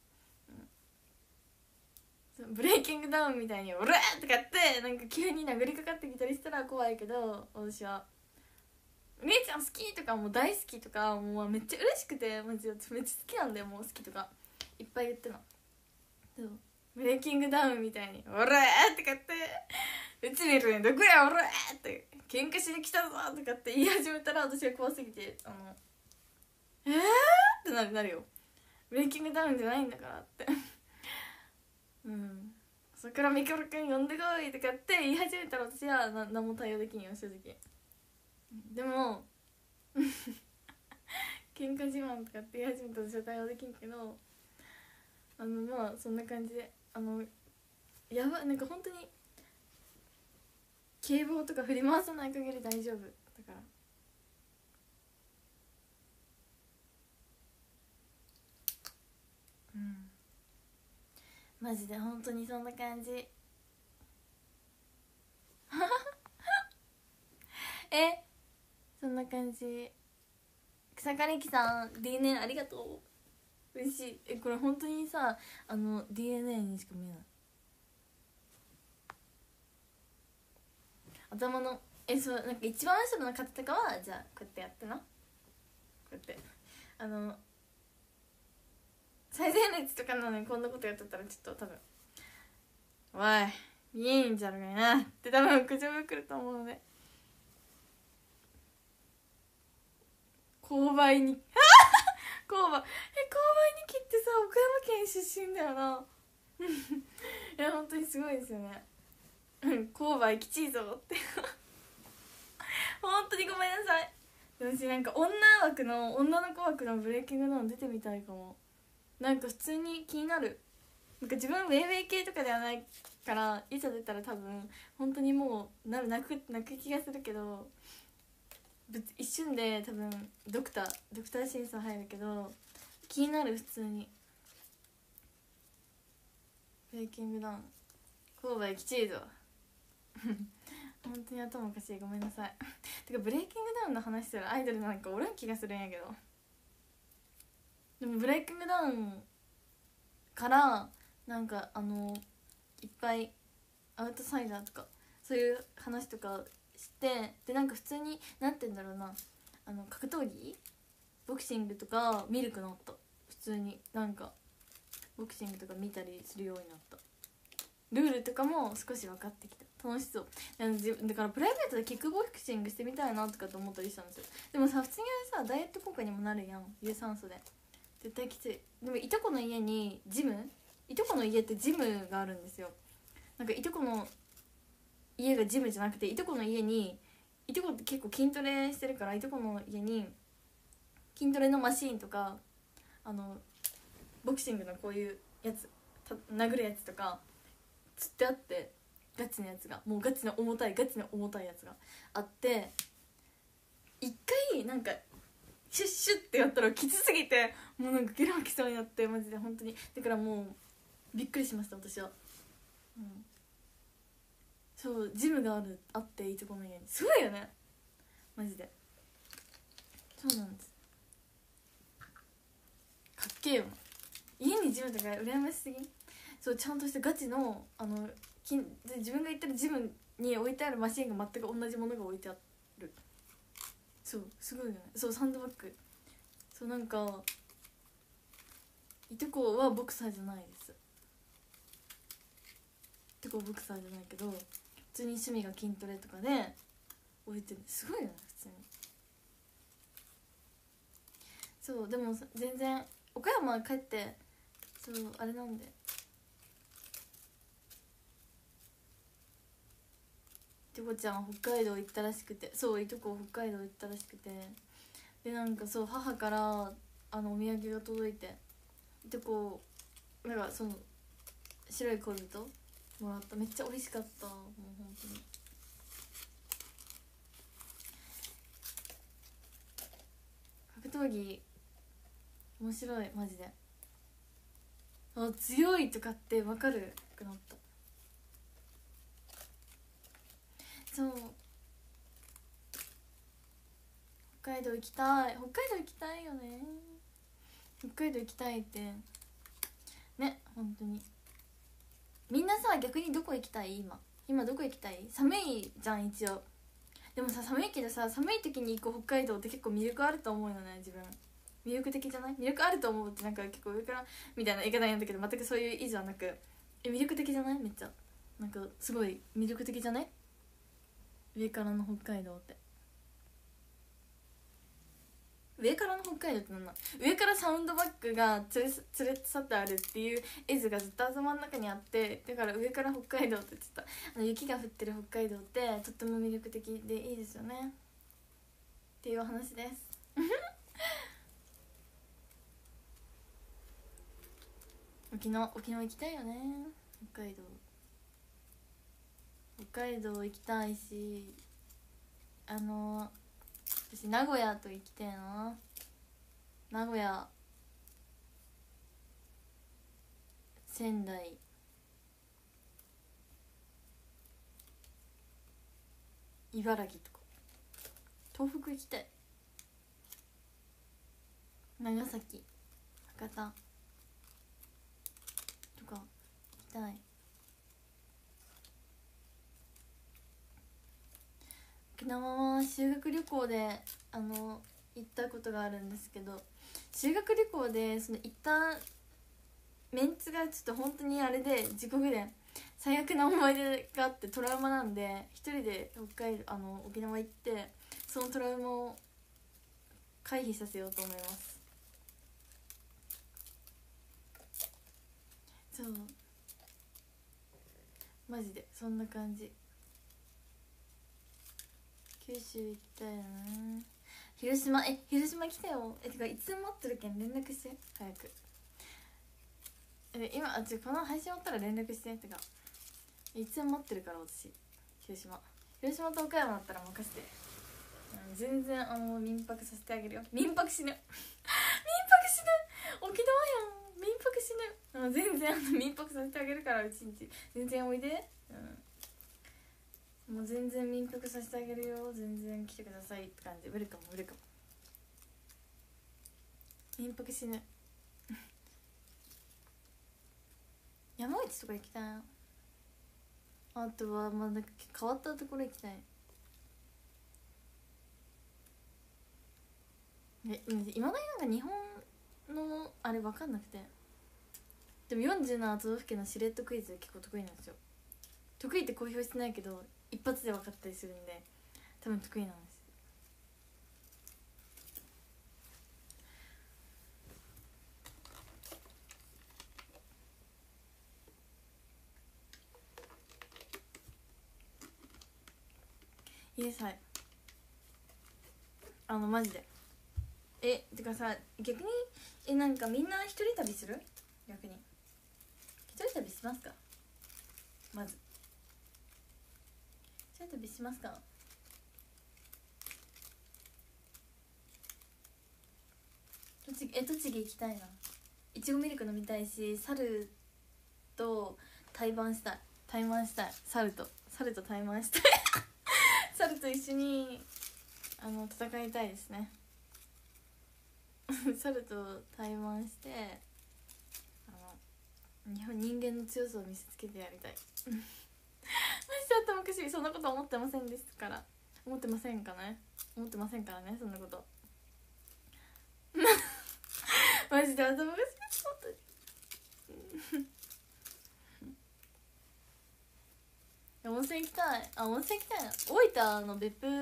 ブレイキングダウンみたいに「オラー!」とかってなんか急に殴りかかってきたりしたら怖いけど、私は「姉ちゃん好き!」とかもう大好きとかもうめっちゃ嬉しくてマジでめっちゃ好きなんだよ、もう好きとかいっぱい言ってんの。そうブレイキングダウンみたいに「オラー!」とかって「うち見るねどこやオラー!」って「喧嘩しに来たぞ!」とかって言い始めたら私は怖すぎてってなるよ。ブレイキングダウンじゃないんだからってそっからミコロくん呼んでこいとかって言い始めたら私は何も対応できんよ正直。でも喧嘩自慢とかって言い始めたら私は対応できんけど、まあそんな感じでやばい、なんか本当に警棒とか振り回さない限り大丈夫だから。マジで本当にそんな感じそんな感じ。草刈木さん DNA ありがとう、嬉しい。これ本当にさDNA にしか見えない頭のそうなんか一番後ろの方とかはじゃあこうやってやってな、こうやって最前列とかなのにこんなことやってたらちょっと多分「おい見えんじゃろがいな」って多分苦情が来ると思うので購買に購買に切ってさ岡山県出身だよないや本当にすごいですよね購買きちいぞって本当にごめんなさい。私なんか女の子枠のブレイキングダウン出てみたいかも。なんか普通に気になる。なんか自分ウェイウェイ系とかではないからいざ出たら多分本当にもう泣く気がするけど、一瞬で多分ドクター審査入るけど気になる。普通にブレイキングダウン購買きちいぞ本当に頭おかしい、ごめんなさいてかブレイキングダウンの話したらアイドルなんかおらん気がするんやけど、でもブレイキングダウンからなんかいっぱいアウトサイダーとかそういう話とかしてで、なんか普通になんて言うんだろうな、格闘技ボクシングとか見るくなった。普通になんかボクシングとか見たりするようになった。ルールとかも少し分かってきた。楽しそう。だからプライベートでキックボクシングしてみたいなとかと思ったりしたんですよ。でもさ普通にさダイエット効果にもなるやん、有酸素で絶対きつい。でもいとこの家にいとこの家ってジムがあるんですよ。なんかいとこの家がジムじゃなくていとこの家にいとこって結構筋トレしてるからいとこの家に筋トレのマシーンとかボクシングのこういうやつ殴るやつとかつってあって、ガチのやつがもうガチの重たいやつがあって、一回なんかシュッシュッってやったらきつすぎてもうなんかゲラ吐きそうになって、マジで本当にだからもうびっくりしました私は。そうジムがあっていとこの家にすごいよねマジで。そうなんです、かっけえよな。家にジムとか羨ましすぎん。そうちゃんとしたガチの自分が行ってるジムに置いてあるマシンが全く同じものが置いてある。そうすごいよね。そうサンドバッグ、そうなんかいとこはボクサーじゃないです。いとこはボクサーじゃないけど普通に趣味が筋トレとかで置いてる。すごいよね普通に。そうでも全然岡山帰ってそうあれなんで、いとこちゃん北海道行ったらしくて、そういとこ北海道行ったらしくて、でなんかそう母からお土産が届いて、いとこなんかその白い恋人もらった。めっちゃ美味しかった。もう本当に格闘技面白いマジで。あ、強いとかって分かるくなった。そう、北海道行きたい。北海道行きたいよね。北海道行きたいってね、本当に。みんなさ、逆にどこ行きたい？今どこ行きたい？寒いじゃん一応。でもさ、寒いけどさ、寒い時に行く北海道って結構魅力あると思うよね。自分魅力的じゃない？魅力あると思うってなんか結構上からみたいな言い方なんだけど、全くそういう意図はなく、魅力的じゃない？めっちゃなんかすごい魅力的じゃない？上からの北海道って。上からの北海道ってなんだ？上からサウンドバッグが連れ去ってあるっていう絵図がずっと頭の中にあって、だから上から北海道って言ってた。雪が降ってる北海道ってとっても魅力的でいいですよねっていうお話です沖縄行きたいよね。北海道行きたいし、私名古屋と行きたいな。名古屋、仙台、茨城とか。東北行きたい。長崎、博多とか行きたい。沖縄は修学旅行で行ったことがあるんですけど、修学旅行でその行ったメンツがちょっと本当にあれで地獄で最悪な思い出があってトラウマなんで、一人で沖縄行ってそのトラウマを回避させようと思います。そうマジでそんな感じ。九州行きたいな。広島来たよ。てかいつ待ってるけん連絡して早く。今この配信終わったら連絡して。てかいつも待ってるから私。広島と岡山だったら任せて。全然民泊させてあげるよ。民泊死ぬ民泊死ぬ、沖縄やん。民泊死ぬ。全然民泊させてあげるから、うちんち全然おいで。もう全然民泊させてあげるよ。全然来てくださいって感じ。ウェルカム。民泊死ぬ山口とか行きたい。あとはまあなんか変わったところ行きたい。いまだになんか日本のあれ分かんなくて。でも47都道府県のしれっとクイズ結構得意なんですよ。得意って公表してないけど一発で分かったりするんで多分得意なんです。いいさいマジで。てかさ、逆になんかみんな一人旅する？逆に一人旅しますか？まず一人旅しますか？栃木行きたいな。いちごミルク飲みたいし、猿と対マンしたい。猿と対マンしたい猿と一緒に戦いたいですね猿と対マンして人間の強さを見せつけてやりたいマジで頭おかしい。そんなこと思ってませんからね、そんなことマジで頭おかしい。本当に温泉行きたいな。大分の別府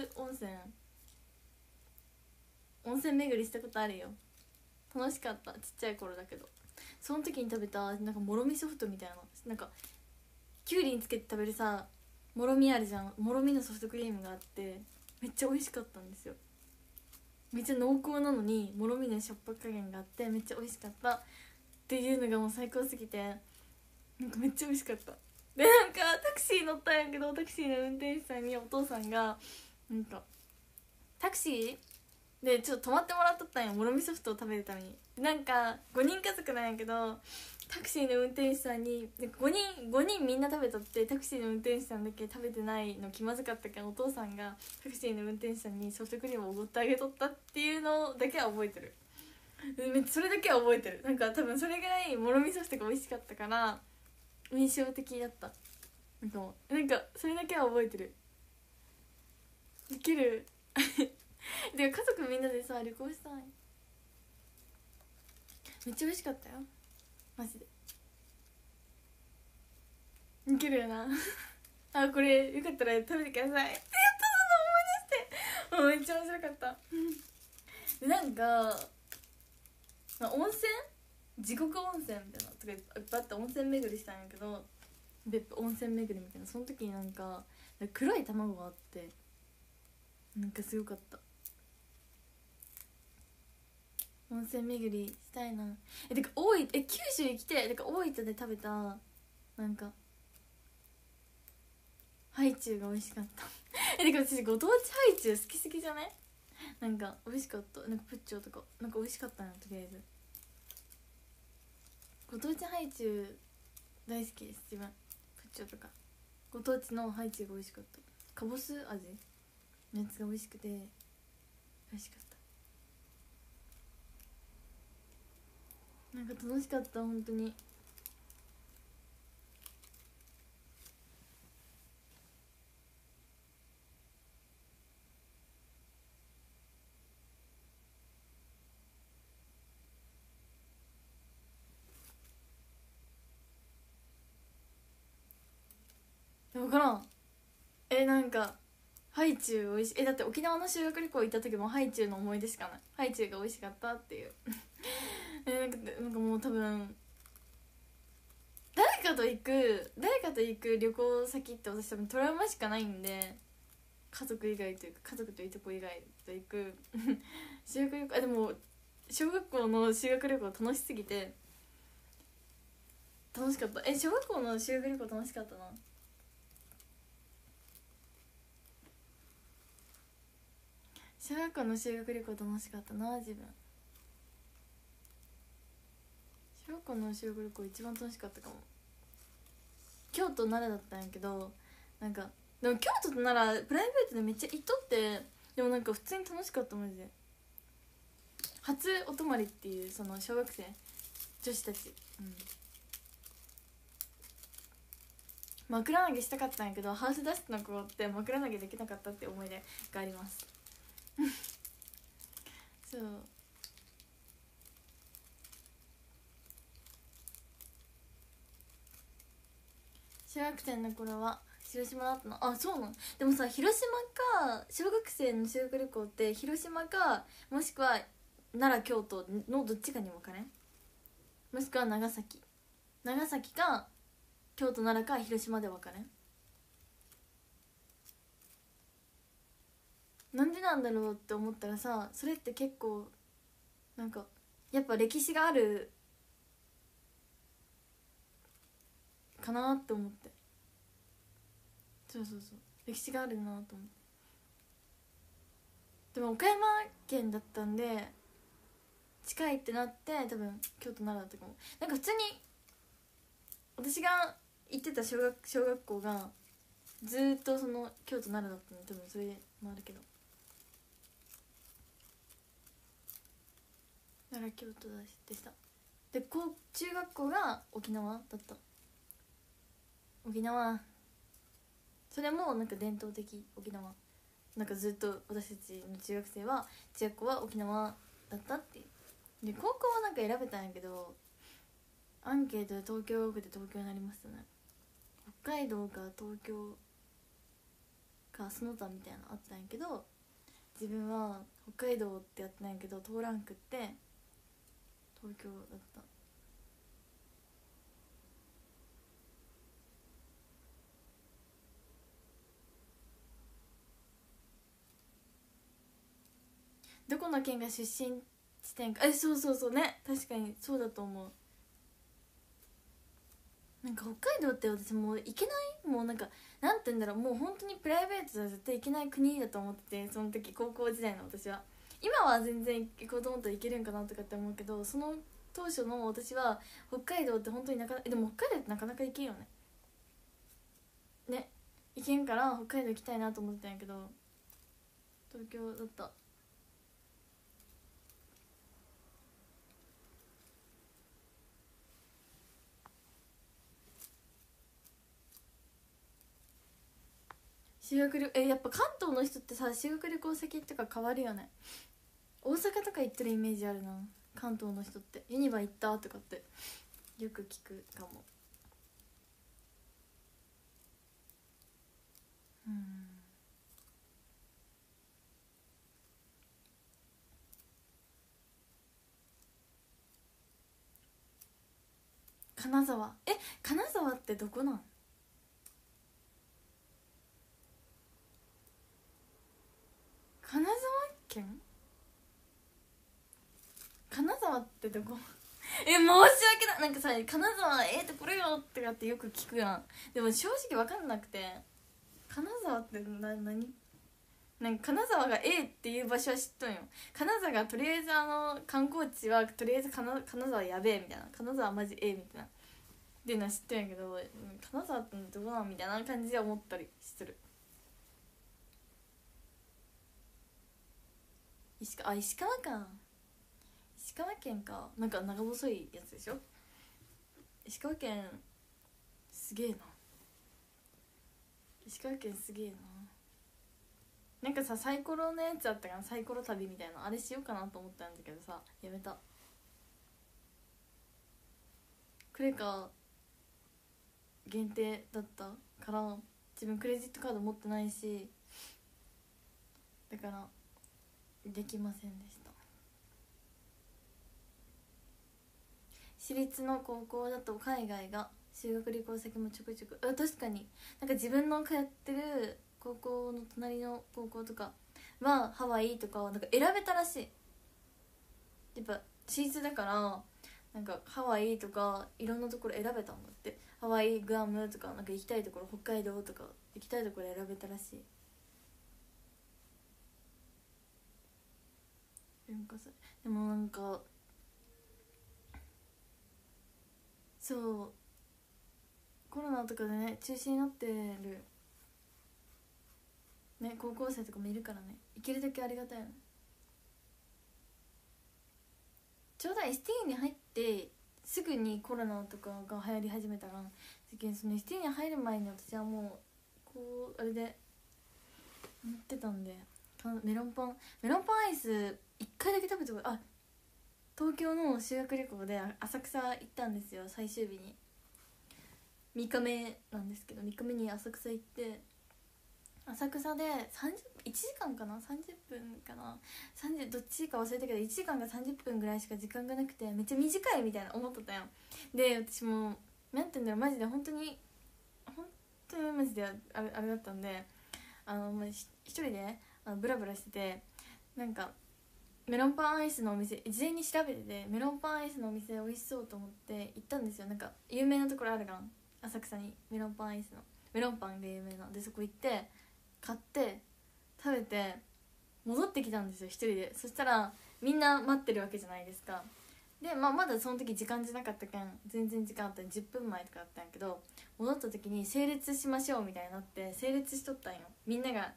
温泉巡りしたことあるよ。楽しかった。ちっちゃい頃だけど。その時に食べたなんかもろみソフトみたいな、なんかきゅうりにつけて食べるさ、もろみあるじゃん。もろみのソフトクリームがあってめっちゃ美味しかったんですよ。めっちゃ濃厚なのにもろみのしょっぱ加減があってめっちゃ美味しかったっていうのがもう最高すぎて、なんかめっちゃ美味しかった。 でなんかタクシー乗ったんやけど、タクシーの運転手さんにお父さんがなんかタクシーでちょっと泊まってもらっとったんよ、もろみソフトを食べるために。なんか5人家族なんやけど、タクシーの運転手さんに5人みんな食べとって、タクシーの運転手さんだけ食べてないの気まずかったから、お父さんがタクシーの運転手さんにソフトクリームをおごってあげとったっていうのだけは覚えてる。それだけは覚えてる。なんか多分それぐらいもろみソフトが美味しかったから印象的だった。なんかそれだけは覚えてる。できるで家族みんなでさ旅行したい。めっちゃ美味しかったよマジで。いけるよなあ、これよかったら食べてくださいって言ったの思い出して、もうめっちゃ面白かったでなんか、まあ、温泉地獄温泉みたいなとかいっぱいあって温泉巡りしたんやけど、別府温泉巡りみたいな、その時になんか黒い卵があって、なんかすごかった。温泉巡りしたいな。てか大分九州に来て、てか大分で食べたなんかハイチュウが美味しかったてか私ご当地ハイチュウ好きすぎじゃね。なんか美味しかった。なんかプッチョとかなんか美味しかったな。とりあえずご当地ハイチュウ大好きです自分。プッチョとかご当地のハイチュウが美味しかった。かぼす味のやつが美味しくて美味しかった。なんか楽しかった本当に。分からん。なんかハイチュウ美味しい。だって沖縄の修学旅行行った時もハイチュウの思い出しかない。ハイチュウが美味しかったっていうなんかもう多分誰かと行く旅行先って私多分トラウマしかないんで、家族以外というか家族といとこ以外と行く修学旅行。でも小学校の修学旅行楽しすぎて楽しかった。小学校の修学旅行楽しかったな。小学校の修学旅行楽しかったな自分。小学校の修学旅行一番楽しかったかも。京都奈良だったんやけど、なんかでも京都と奈良プライベートでめっちゃ行っとって、でもなんか普通に楽しかったマジで。初お泊まりっていうその小学生女子たち、枕投げしたかったんやけどハウスダストの子って枕投げできなかったって思い出がありますそう小学生の頃は広島だったの。あ、そうなの。でもさ広島か小学生の修学旅行って広島かもしくは奈良京都のどっちかに分かれん。もしくは長崎か京都奈良か広島で分かれん。なんでなんだろうって思ったらさ、それって結構なんかやっぱ歴史があるかなって思って。そう歴史があるなと思って。でも岡山県だったんで近いってなって多分京都奈良だったかも。なんか普通に私が行ってた小学校がずっとその京都奈良だったので多分それもあるけど、奈良京都でした。で中学校が沖縄だった。沖縄それもなんか伝統的沖縄、なんかずっと私たちの中学生は中学校は沖縄だったっていう。で高校はなんか選べたんやけどアンケートで東京区で東京になりましたね。北海道か東京かその他みたいなのあったんやけど、自分は北海道ってやってないけど通らんくって東京だった。どこの県が出身地点か。そうね、確かにそうだと思う。 なんか北海道って私もう行けない、もうなんかなんて言うんだろう、もう本当にプライベートじゃ絶対行けない国だと思ってて、その時高校時代の私は。今は全然行こうと思ったら行けるんかなとかって思うけど、その当初の私は北海道って本当になかなか、でも北海道ってなかなか行けんよね。ね、行けんから北海道行きたいなと思ってたんやけど、東京だった。修学旅やっぱ関東の人ってさ、修学旅行先とか変わるよね。大阪とか行ってるイメージあるな、関東の人って。ユニバ行ったとかってよく聞くかも。金沢、金沢ってどこなん？金沢県？金沢ってどこ？申し訳ない、なんかさ、金沢ってこれよってかってよく聞くやん。でも正直分かんなくて、金沢って何なんか金沢がっていう場所は知っとんよ。金沢がとりあえず観光地はとりあえず金沢やべえみたいな、金沢マジみたいなっていうのは知ってるんやけど、金沢ってどこなんみたいな感じで思ったりする。石川か、石川県か。なんか長細いやつでしょ。石川県すげえな、石川県すげえな。なんかさ、サイコロのやつあったかな、サイコロ旅みたいな、あれしようかなと思ったんだけどさ、やめた。クレカ限定だったから自分クレジットカード持ってないし、だからできませんでした。私立の高校だと海外が修学旅行先もちょくちょく、確かになんか自分の通ってる高校の隣の高校とかはハワイとかなんか選べたらしい。やっぱ私立だからなんかハワイとかいろんなところ選べたんだって。ハワイ、グアムとか、なんか行きたいところ、北海道とか行きたいところ選べたらしい。文化祭でもなんかそうコロナとかでね中止になってるね、高校生とかもいるからね、行けるだけありがたいよね。ちょうど ST に入ってすぐにコロナとかが流行り始めたら、その ST に入る前に私はもうこうあれで持ってたんで、メロンパンアイス1回だけ食べたこと、東京の修学旅行で浅草行ったんですよ、最終日に。3日目なんですけど、3日目に浅草行って、浅草で1時間かな30分かな30どっちか忘れたけど1時間か30分ぐらいしか時間がなくて、めっちゃ短いみたいな思ってたよ。で私もなんて言うんだろう、マジで本当にマジであれだったんで、一人でブラブラしてて、なんかメロンパンアイスのお店事前に調べてて、メロンパンアイスのお店美味しそうと思って行ったんですよ。なんか有名なところあるがん、浅草にメロンパンアイスのメロンパンで有名なで、そこ行って買って食べて戻ってきたんですよ、一人で。そしたらみんな待ってるわけじゃないですか。で、まだその時時間じゃなかったけん、全然時間あったん10分前とかあったんやけど、戻った時に整列しましょうみたいになって整列しとったんよ。みんなが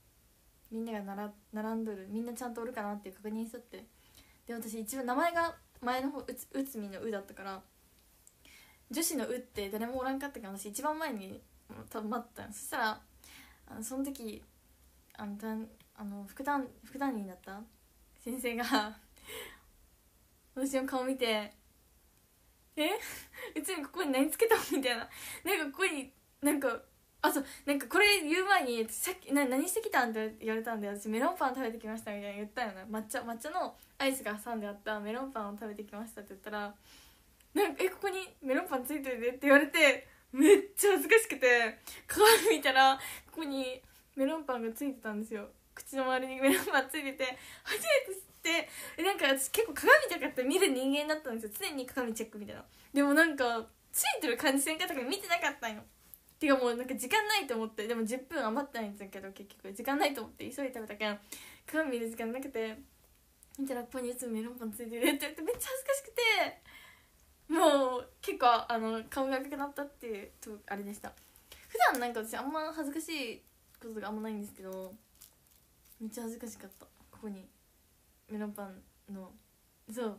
並んどる、みんなちゃんとおるかなっていう確認しとって、で私一番名前が前の方うつみのうだったから、女子のうって誰もおらんかったから私一番前に待ったん。そしたらその時副担任だった先生が私の顔見て「うちにここに何つけた?」みたいな、なんかここになんかそうなんかこれ言う前にさっき何してきたんって言われたんで、私メロンパン食べてきましたみたいな言ったよね。抹茶のアイスが挟んであったメロンパンを食べてきましたって言ったら、なんかここにメロンパンついてるでって言われて、めっちゃ恥ずかしくて鏡見たらここにメロンパンがついてたんですよ。口の周りにメロンパンついてて初めて知って、なんか私結構鏡とかって見る人間だったんですよ、常に鏡チェックみたいな。でもなんかついてる感じせんかとか見てなかったんよ。てかもうなんか時間ないと思って、でも10分余ったんだけど結局時間ないと思って急いで食べたけん鏡見る時間なくて、見たらここにいつもメロンパンついてるって言ってめっちゃ恥ずかしくて、もう結構顔が赤くなったっていうあれでした。普段なんか私あんま恥ずかしいことがあんまないんですけど、めっちゃ恥ずかしかった。ここにメロンパンのそう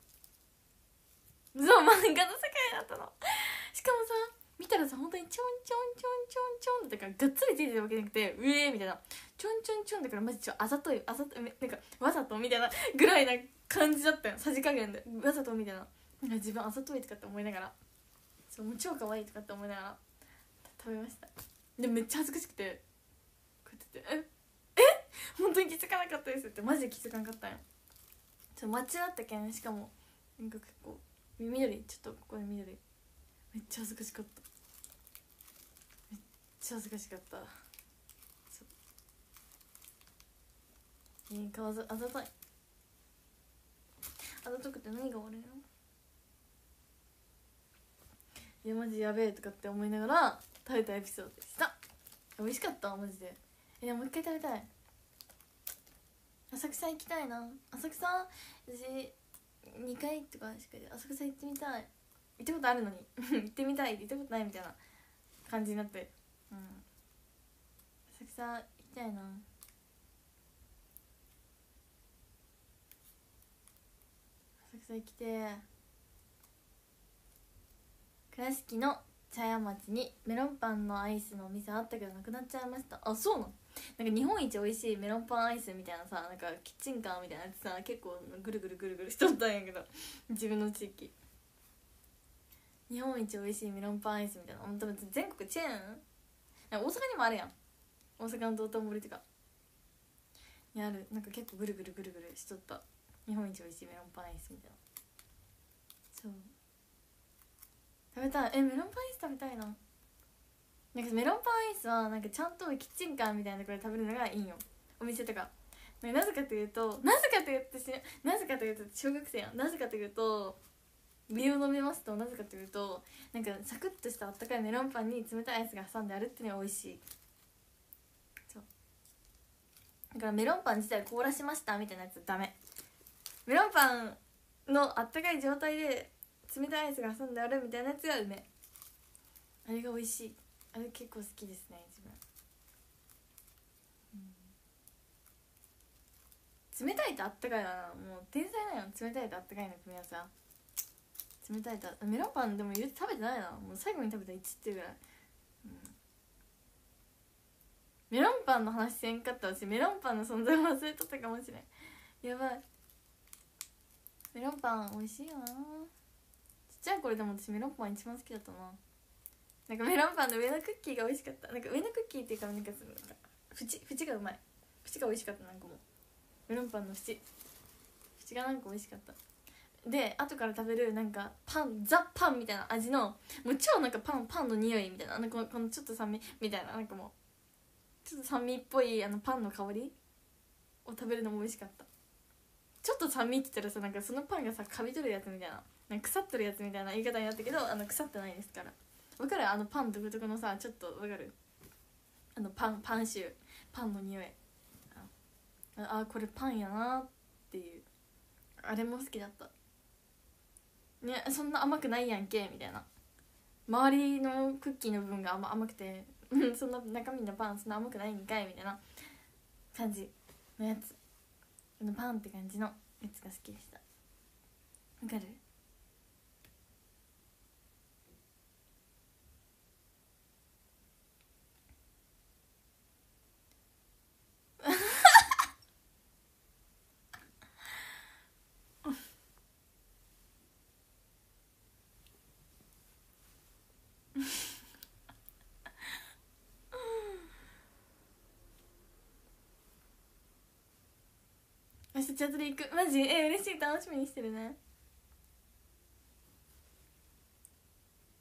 漫画の世界だったの。しかもさ見たらさ本当にちょんちょんちょんちょんちょんだからがっつりついてるわけじゃなくてうえーみたいなちょんちょんちょんだからマジあざといなんかわざとみたいなぐらいな感じだったよ、さじ加減でわざとみたいな、なんか自分あざといとかって思いながら、そうもう超可愛いとかって思いながら食べました。でめっちゃ恥ずかしくてこうやってて本当に気づかなかったですってマジで気づかなかったんよ。抹茶だったけん、しかもなんか結構緑ちょっとここで緑めっちゃ恥ずかしかった、めっちゃ恥ずかしかった。顔あざといあざとくて何が悪いの、いやマジやべえとかって思いながら食べたエピソードでした。美味しかったマジで。でもう一回食べたい。浅草行きたいな。浅草私2回とかしか浅草行ってみたい。行ったことあるのに行ってみたいって言ったことないみたいな感じになって、浅草行きたいな。浅草行きて。倉敷の茶屋町にメロンパンのアイスのお店あったけどなくなっちゃいました。あ、そうなの。なんか日本一美味しいメロンパンアイスみたいなさ、なんかキッチンカーみたいなやつさ結構ぐるぐるぐるぐるしとったんやけど自分の地域日本一美味しいメロンパンアイスみたいな、多分全国チェーンなんか大阪にもあるやん、大阪の道頓堀とかにある、なんか結構ぐるぐるぐるぐるしとった日本一美味しいメロンパンアイスみたいな。そう食べたい。メロンパンアイス食べたいな。なんかメロンパンアイスはなんかちゃんとキッチンカーみたいなところで食べるのがいいよ、お店とか。なぜかというと小学生やん。なぜかというと理由を述べますと、なぜかというとなんかサクッとしたあったかいメロンパンに冷たいアイスが挟んであるっていうのが美味しい。そうだからメロンパン自体凍らしましたみたいなやつダメ。メロンパンのあったかい状態で冷たいアイスが挟んであるみたいなやつがうめえ。あれが美味しい。あれ結構好きですね自分、冷たいとあったかいだな、もう天才だよ。冷たいとあったかいの組み合わせは。冷たいとメロンパンでも言うて食べてないな、もう最後に食べた1っていうぐらい、メロンパンの話せんかった私メロンパンの存在を忘れとったかもしれん。やばい。メロンパン美味しいよな。ちっちゃい頃でも私メロンパン一番好きだったな。なんかメロンパンの上のクッキーが美味しかった。なんか上のクッキーっていうかなんか縁がうまい。縁が美味しかった。なんかもうメロンパンの縁がなんか美味しかった。で後から食べるなんかパンザ・パンみたいな味のもう超なんかパンの匂いみたいな、なんかこのちょっと酸味みたいな、なんかもうちょっと酸味っぽいパンの香りを食べるのも美味しかった。ちょっと酸味って言ったらさ、なんかそのパンがさカビ取るやつみたいな、なんか腐ってるやつみたいな言い方になったけど腐ってないですから。わかる？パン独特のさちょっとわかる？パン臭、パンの匂い、これパンやなっていう、あれも好きだったね。そんな甘くないやんけみたいな、周りのクッキーの部分が甘くてそんな中身のパンそんな甘くないんかいみたいな感じのやつ、パンって感じのやつが好きでした。わかる？明日チャトで行く。マジ嬉しい、楽しみにしてるね。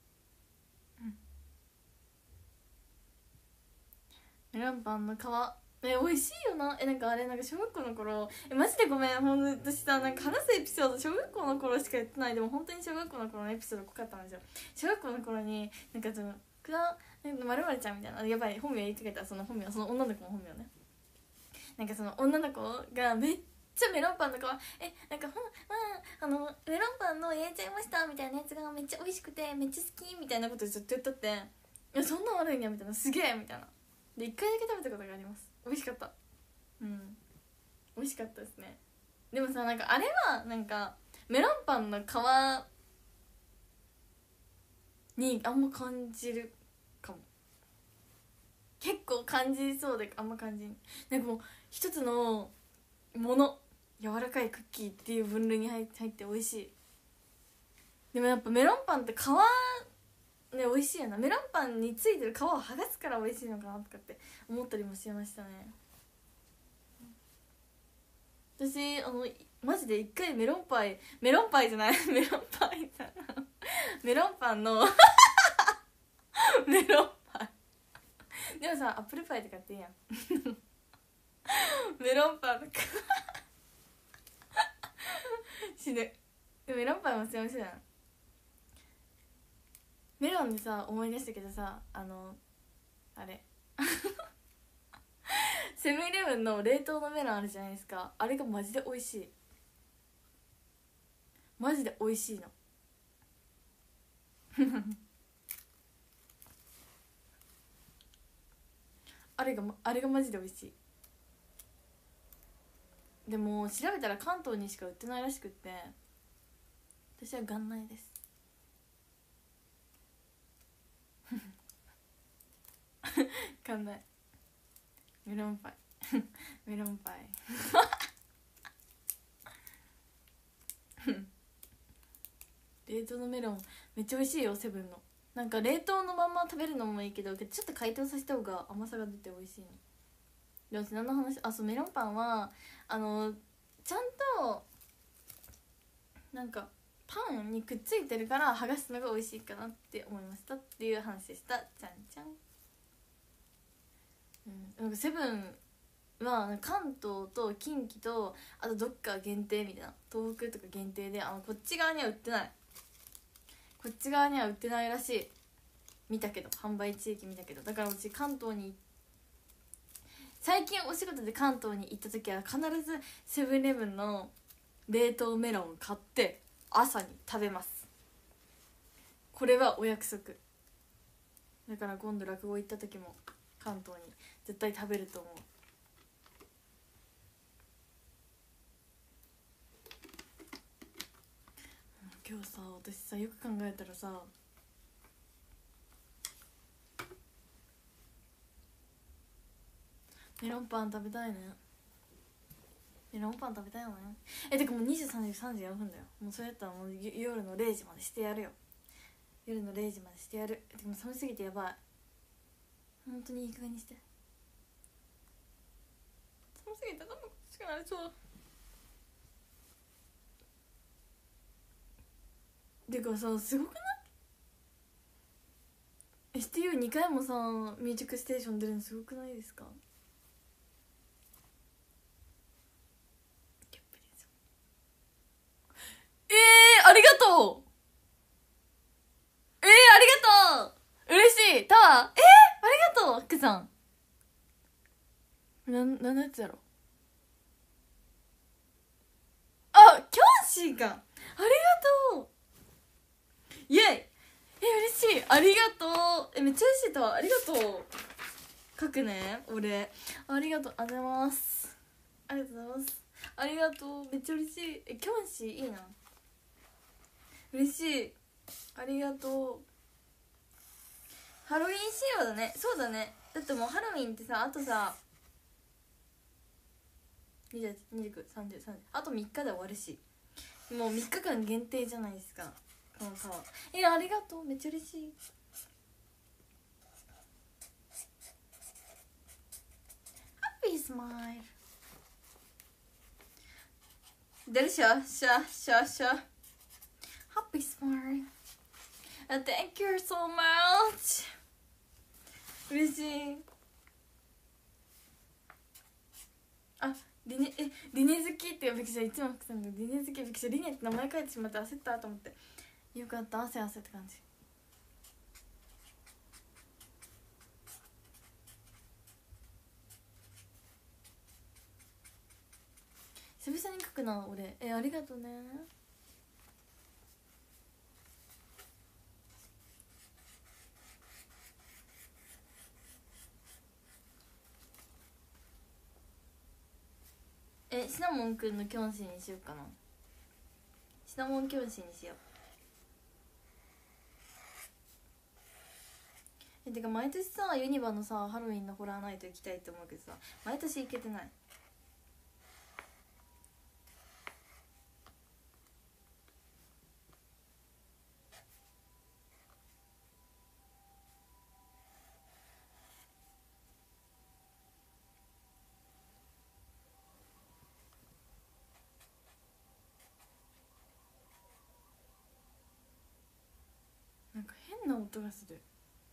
メロンパンの皮美味しいよな。なんかあれ、なんか小学校の頃、マジでごめん、ほんと私さ、なんか話すエピソード小学校の頃しか言ってない。でも本当に小学校の頃のエピソード濃かったんですよ。小学校の頃になんかそのまるまるちゃんみたいな、やばい本名言いかけた、その本名、その女の子の本名ね。なんかその女の子がめっちゃメロンパンとかなんかメロンパンの入れちゃいましたみたいなやつがめっちゃ美味しくてめっちゃ好きみたいなことずっと言っとって、いやそんなん悪いんやみたいな、すげえみたいなで1回だけ食べたことがあります。美味しかった。美味しかったですね。でもさ、なんかあれはなんかメロンパンの皮にあんま感じるかも。結構感じそうであんま感じん。なんかもう一つのもの、柔らかいクッキーっていう分類に入って美味しい。でもやっぱメロンパンって皮ね美味しいよな。メロンパンについてる皮を剥がすから美味しいのかなとかって思ったりもしましたね。私マジで一回メロンパイじゃないメロンパイじゃないメロンパンのメロンパイでもさアップルパイとかっていいやんメロンパンとか死ぬ。でメロンパンも強いしだな。メロンでさ思い出したけどさ、あれセブンイレブンの冷凍のメロンあるじゃないですか。あれがマジで美味しい。マジで美味しいのあれがマジで美味しい。でも調べたら関東にしか売ってないらしくって、私は元内です元内メロンパイメロンパイ冷凍のメロンめっちゃ美味しいよ、セブンの。なんか冷凍のまま食べるのもいいけど、ちょっと解凍させた方が甘さが出て美味しいの。でも何の話、そうメロンパンはちゃんとなんかパンにくっついてるから剥がすのが美味しいかなって思いましたっていう話でした。じゃんじゃん。なんかセブンは関東と近畿とあとどっか限定みたいな、東北とか限定でこっち側には売ってない、こっち側には売ってないらしい。見たけど、販売地域見たけど、だから私関東に最近お仕事で関東に行った時は必ずセブンイレブンの冷凍メロンを買って朝に食べます。これはお約束だから、今度落語行った時も関東に絶対食べると思う。今日さ、私さよく考えたらさ、メロンパン食べたいね。メロンパン食べたいよね。てかもう23時34分だよ。もうそれやったらもう夜の0時までしてやるよ。夜の0時までしてやる。でも寒すぎてやばい。本当にいい加減にして。寒すぎて頭が欲しくなりそう。てかさ、すごくない？ STU2 回もさミュージックステーション出るのすごくないですか？ありがとう。ありがとう。嬉しい。タワー。ありがとう、福さん。なんのやつやろ。キョンシーか。ありがとう。イエイ。嬉しい。ありがとう。めっちゃ嬉しい。タワーありがとう。書くね、俺。ありがとう。ありがとうございます。ありがとうございます。ありがとう。めっちゃ嬉しい。キョンシーいいな。嬉しい。ありがとう。ハロウィン仕様だね。そうだね。だってもうハロウィンってさ、あとさ28、29、30、30あと3日で終わるし、もう3日間限定じゃないですか、このタワー。ありがとう。めっちゃ嬉しい。ハッピースマイル出るしゃしゃしゃしゃ。ハッピースマイル。Thank you so much。嬉しい。 あ、リネ好きってびっくりした。いつも福さんがリネ好きびっくりした。リネって名前書いてしまって焦ったと思って、よかった、汗って感じ。久々に書くな俺。ありがとうね。シナモンくんのキョンシーにしようかな。シナモンキョンシーにしよう。てか毎年さユニバのさハロウィンのホラーナイト行きたいって思うけどさ、毎年行けてない。なんか変な音がする。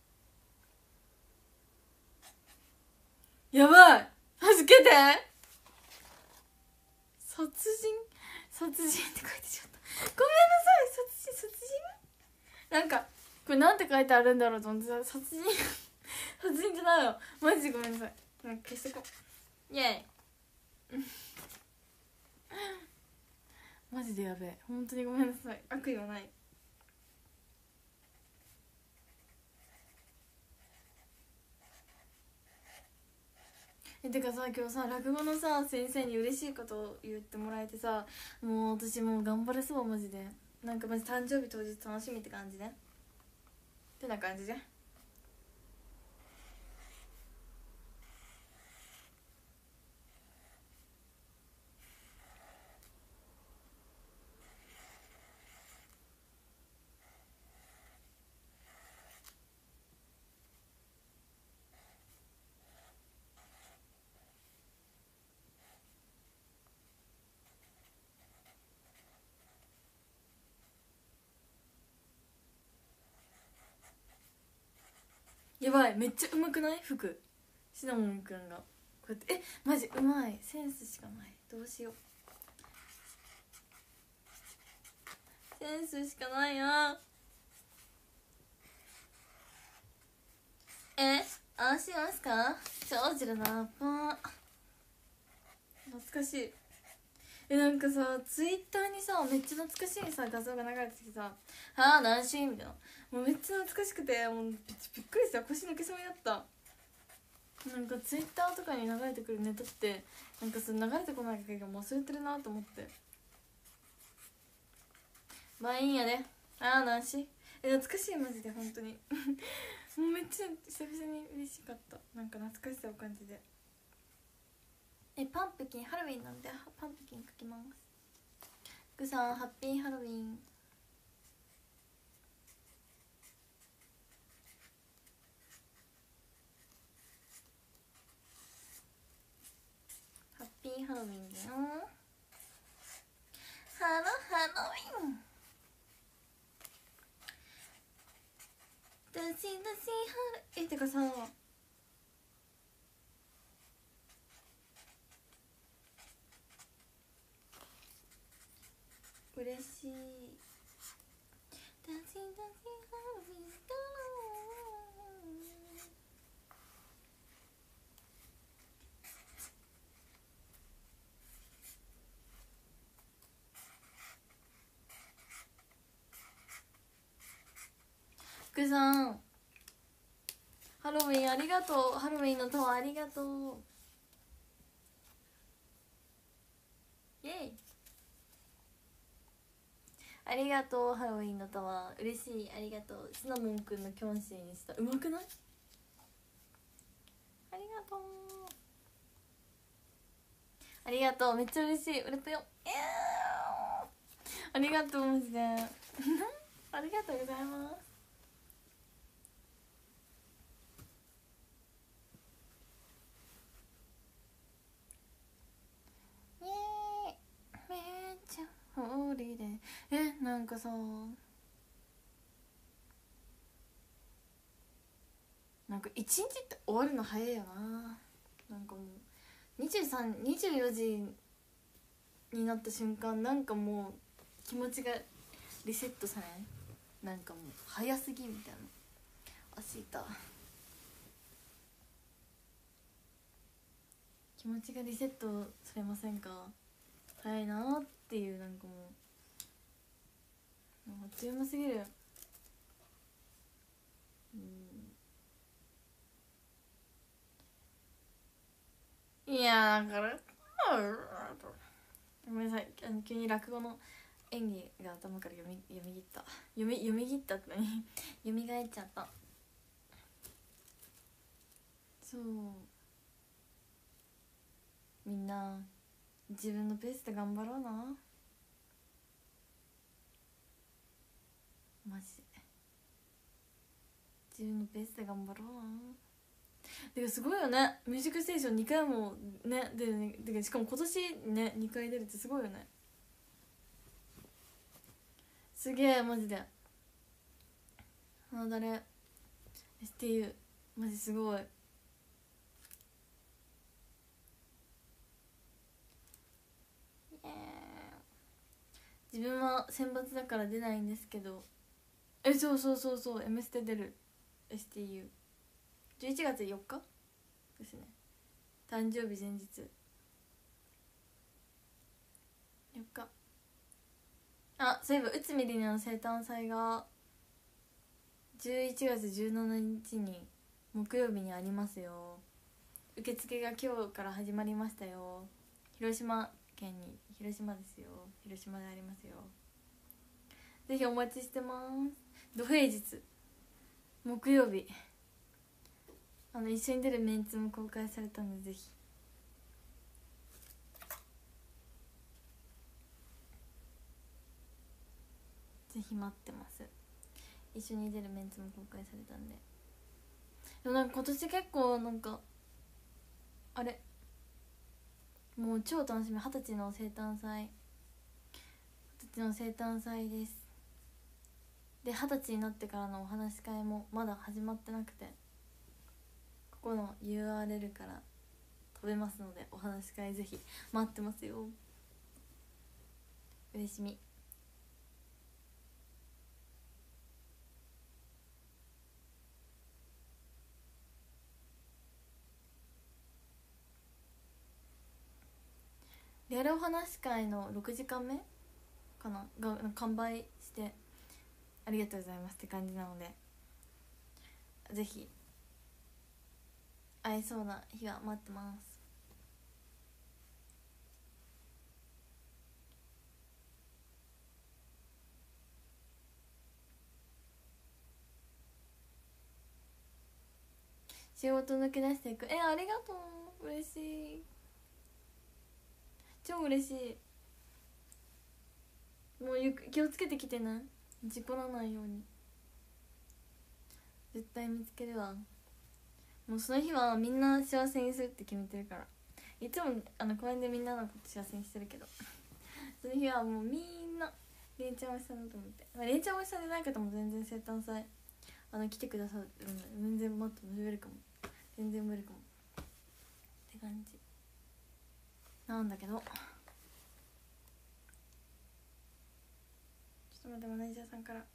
やばい、助けて。殺人って書いてしまった。ごめんなさい。殺人なんかこれなんて書いてあるんだろうと思ってさ、殺人じゃないよマジで。ごめんなさい。なんか消してこう。イエイマジでやべえ、本当にごめんなさい。悪意はない。てかさ、今日さ落語のさ先生に嬉しいことを言ってもらえてさ、もう私もう頑張れそうマジで。なんかマジ誕生日当日楽しみって感じね。ってな感じで。やばい、めっちゃうまくない？服シナモンくんがこうやってマジうまい。センスしかない。どうしよう、センスしかないな。ああしますか？長寿だなパ懐かしい。なんかさツイッターにさめっちゃ懐かしいさ画像が流れてきてさ、ああ何しみたいな、もうめっちゃ懐かしくて、もうびっくりした。腰抜けそうになった。なんかツイッターとかに流れてくるネタってなんかそれ流れてこない限りもう忘れてるなと思って。まあいいんやで。ああ何し懐かしいマジで本当にもうめっちゃ久々に嬉しかった。なんか懐かしさを感じて。パンプキンハロウィンなんでパンプキン書きます。グさんハッピーハロウィン。ハッピーハロウィンだよ。ハロウィンハロてかさ嬉しい。福さんハロウィンありがとう。ハロウィンのタワーありがとう。イエイありがとう。ハロウィンのタワー嬉しい。ありがとう。シナモンくんのキョンシーにした。うまくない？ありがとう。ありがとう。めっちゃ嬉しい。俺とよ。ありがとうマジでありがとうございます。イエーイめっちゃホリデー。なんかさなんか一日って終わるの早いよな。なんかもう 24時になった瞬間なんかもう気持ちがリセットされん、なんかもう早すぎみたいな。足痛、気持ちがリセットされませんか？早いなっていう、なんかもうあっという間すぎる。いやだからごめんなさい、急に落語の演技が頭から読み切った読み切ったって何読みがえっちゃった。そう、みんな自分のペースで頑張ろうな、マジで自分のペースで頑張ろうな。てかすごいよね、ミュージックステーション2回もね出るね。てかしかも今年ね2回出るってすごいよね。すげえマジで。誰 STU マジすごい。自分は選抜だから出ないんですけど、そうそうそうそう、M ステ出る STU11 月4日ですね、誕生日前日4日。あ、そういえば内海里奈の生誕祭が11月17日に木曜日にありますよ。受付が今日から始まりましたよ。広島県に、広島ですよ、広島でありますよ。ぜひお待ちしてます。土平日木曜日、一緒に出るメンツも公開されたので、ぜひぜひ待ってます。一緒に出るメンツも公開されたんで。でもなんか今年結構なんかあれもう超楽しみ。20歳の生誕祭、20歳の生誕祭です。で20歳になってからのお話し会もまだ始まってなくて、ここの URL から飛べますので、お話し会ぜひ待ってますよ。嬉しみ。リアルお話し会の6時間目かなが完売してありがとうございますって感じなので、ぜひ会えそうな日は待ってます。仕事抜け出していく、ありがとう、嬉しい、超嬉しい。もう気をつけてきてね、事故らないように。絶対見つけるわ。もうその日はみんな幸せにするって決めてるから、いつも公園でみんなのこと幸せにしてるけどその日はもうみんなレンちゃんおじさんだと思って、レンちゃんおじさんでない方も全然生誕祭来てくださるので、全然もっとウェルカム、全然ウェルカムって感じなんだけど、ちょっと待って、マネージャーさんから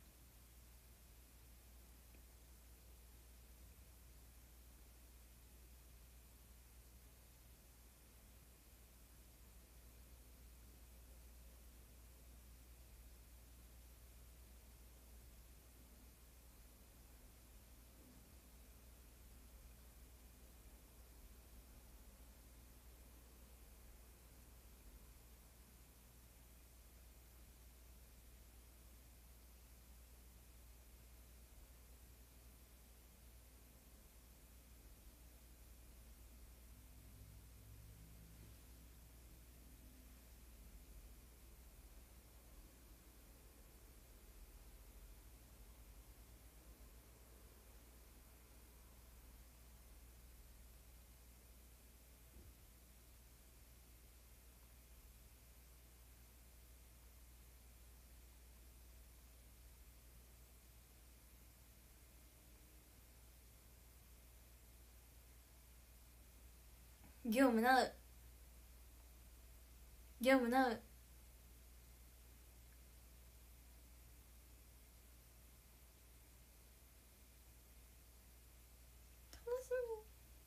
業務なう業務なう。楽しみ。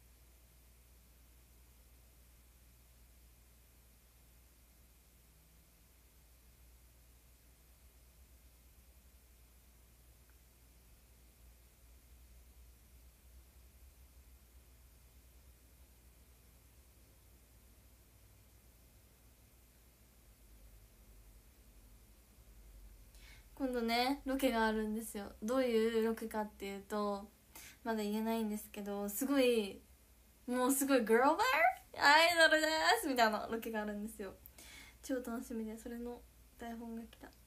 今度ねロケがあるんですよ。どういうロケかっていうとまだ言えないんですけど、すごいもうすごいグローバルアイドルですみたいなロケがあるんですよ。超楽しみで、それの台本が来た。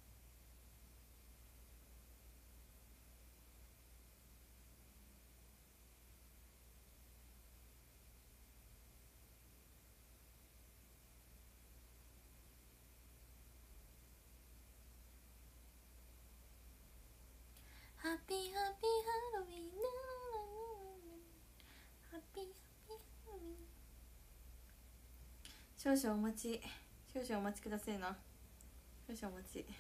ハッピーハッピーハロウィン、ハッピーハッピーハロウィン。少々お待ち、少々お待ちくださいな。少々お待ち。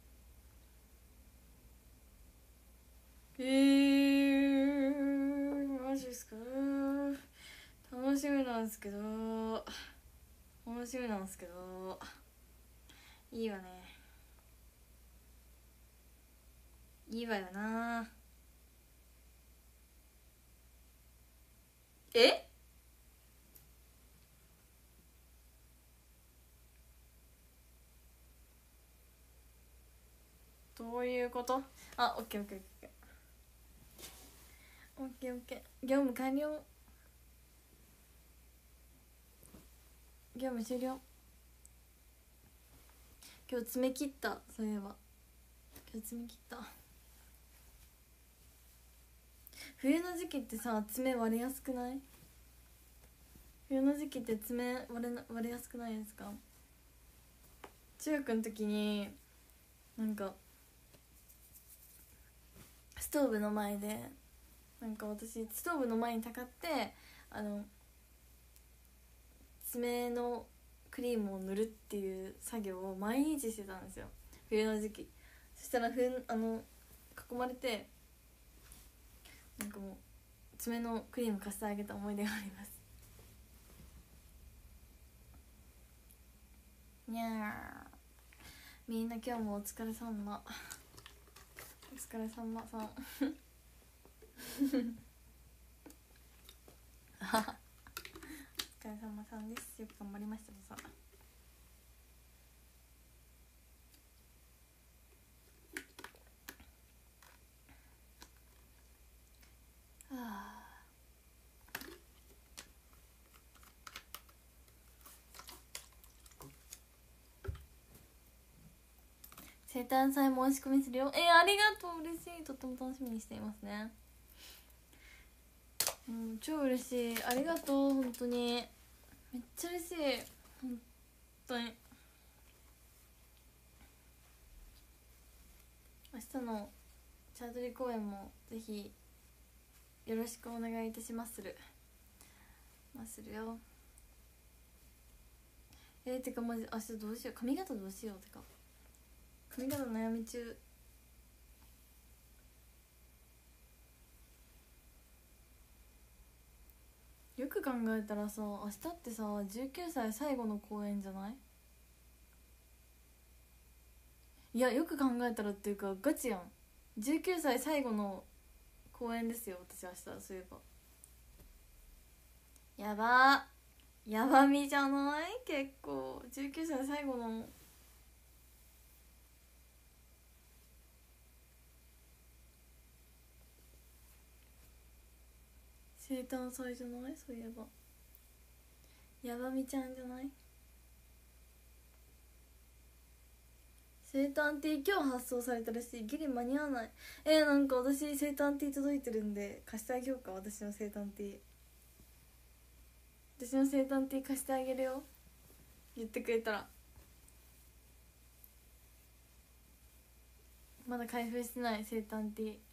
マジですか。楽しみなんですけど、楽しみなんですけど、いいわね、いいわよな。え、どういうこと。あ、オッケーオッケーオッケーオッケーオッケー。業務完了、業務終了。今日爪切った。そういえば今日爪切った。冬の時期ってさ爪割れやすくない？冬の時期って爪割れやすくないですか？中学の時になんかストーブの前で、なんか私ストーブの前にたかって爪のクリームを塗るっていう作業を毎日してたんですよ、冬の時期。そしたら囲まれて、なんかもう爪のクリーム貸してあげた思い出があります。にゃー、みんな今日もお疲れさま、お疲れさまさんお疲れ様さんです。よく頑張りましたさ。はあ、生誕祭申し込みするよ。ありがとう、嬉しい。とっても楽しみにしていますね。超嬉しい、ありがとう。本当にめっちゃ嬉しい、本当に。明日のチャートリ公演もぜひよろしくお願いいたしまする。まするよ。てかマジ明日どうしよう、髪型どうしよう。てか髪型悩み中。よく考えたらさ、明日ってさ19歳最後の公演じゃない？いや、よく考えたらっていうかガチやん。19歳最後の公演ですよ、私明日。そういえばやばやばみじゃない？結構19歳最後の生誕祭じゃない？そういえばやばみちゃんじゃない？生誕ティー今日発送されたらしい。ギリ間に合わない。なんか私生誕ティー届いてるんで貸してあげようか。私の生誕ティー、私の生誕ティー貸してあげるよ、言ってくれたら。まだ開封してない生誕ティー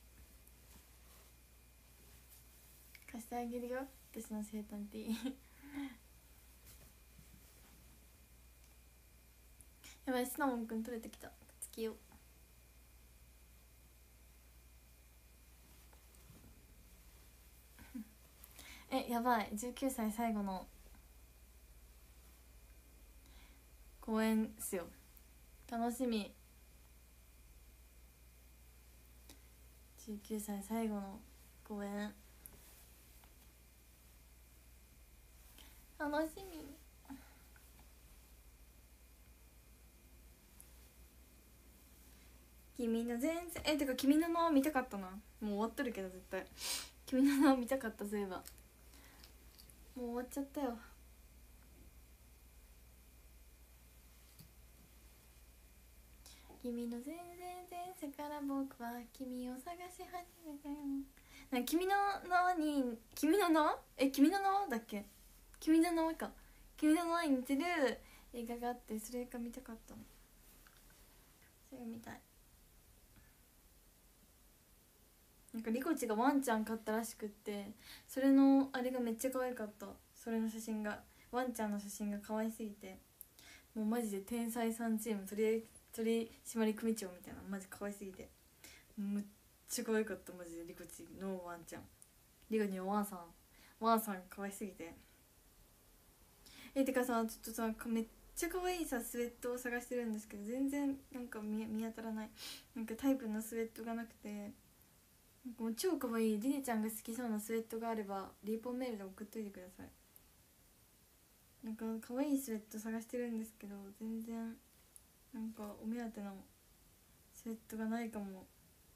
貸してあげるよ、私の生誕ティーやばい、シナモンくん取れてきた。つきよう。やばい、19歳最後の公演っすよ。楽しみ。19歳最後の公演楽しみ。君の全然てか君の名は見たかったな。もう終わっとるけど絶対君の名は見たかった。そういえばもう終わっちゃったよ。君の全然前世から僕は君を探し始めたよ。なんか君の名はに君の名は君の名はだっけ。君の名はか。君の名はに似てる映画があって、それが見たかったの。それが見たい。なんかリコチがワンちゃん飼ったらしくって、それのあれがめっちゃ可愛かった。それの写真が、ワンちゃんの写真が可愛すぎて、もうマジで天才さんチーム取締組長みたいな、マジ可愛すぎてむっちゃ可愛かった。マジでリコチのワンちゃん、リコチのワンさん可愛すぎて。てかさ、ちょっとさ、めっちゃ可愛いさスウェットを探してるんですけど、全然なんか見当たらない。なんかタイプのスウェットがなくて、もう超可愛いリネちゃんが好きそうなスウェットがあればリポンメールで送っといてください。なんか可愛いスウェット探してるんですけど、全然なんかお目当てのスウェットがないかも。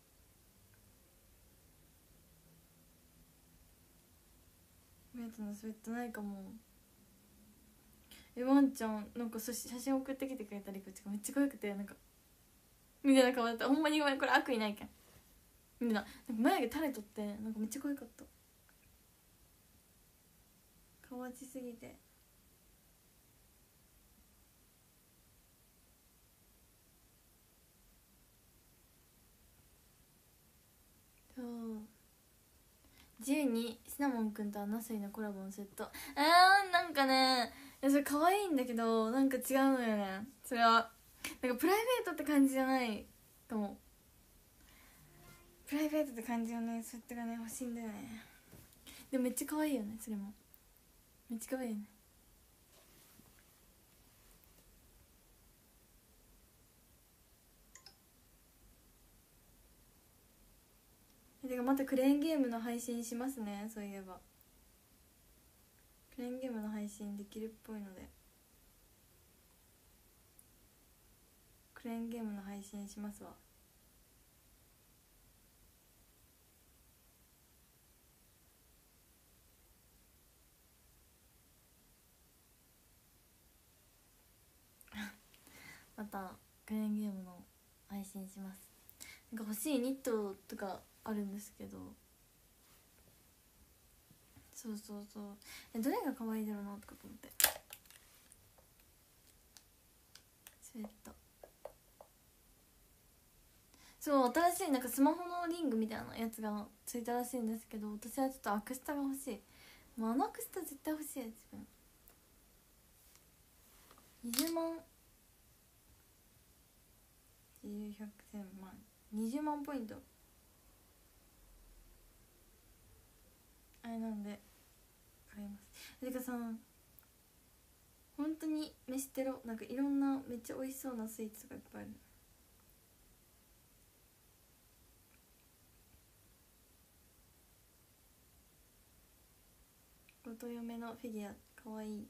お目当てのスウェットないかも。ワンちゃんなんか写真送ってきてくれたりこっちがめっちゃ可愛くて、なんかみたいな顔だった。ほんまにごめん、これ悪意ないけんみんな。なんか眉毛垂れとって、なんかめっちゃ可愛かった。可愛すぎて。そう12シナモンくんとアナスイのコラボのセット。なんかね、それ可愛いんだけど、なんか違うのよね。それはなんかプライベートって感じじゃないかも。プライベートって感じのねセットがね欲しいんだよね。でもめっちゃ可愛いよね。それもめっちゃ可愛いよね。てかまたクレーンゲームの配信しますね。そういえばクレーンゲームの配信できるっぽいので、クレーンゲームの配信しますわ。またクレーンゲームの配信します。なんか欲しいニットとかあるんですけど、そうどれが可愛いだろうなとかと思って。スウェット、そう新しいなんかスマホのリングみたいなやつがついたらしいんですけど、私はちょっとアクスタが欲しい。もうアクスタ絶対欲しいやつ。自分20万100千万20万ポイントあれなんで買います。てかさ、本当に飯テロ、なんかいろんなめっちゃ美味しそうなスイーツがいっぱいある。元嫁のフィギュアかわいい。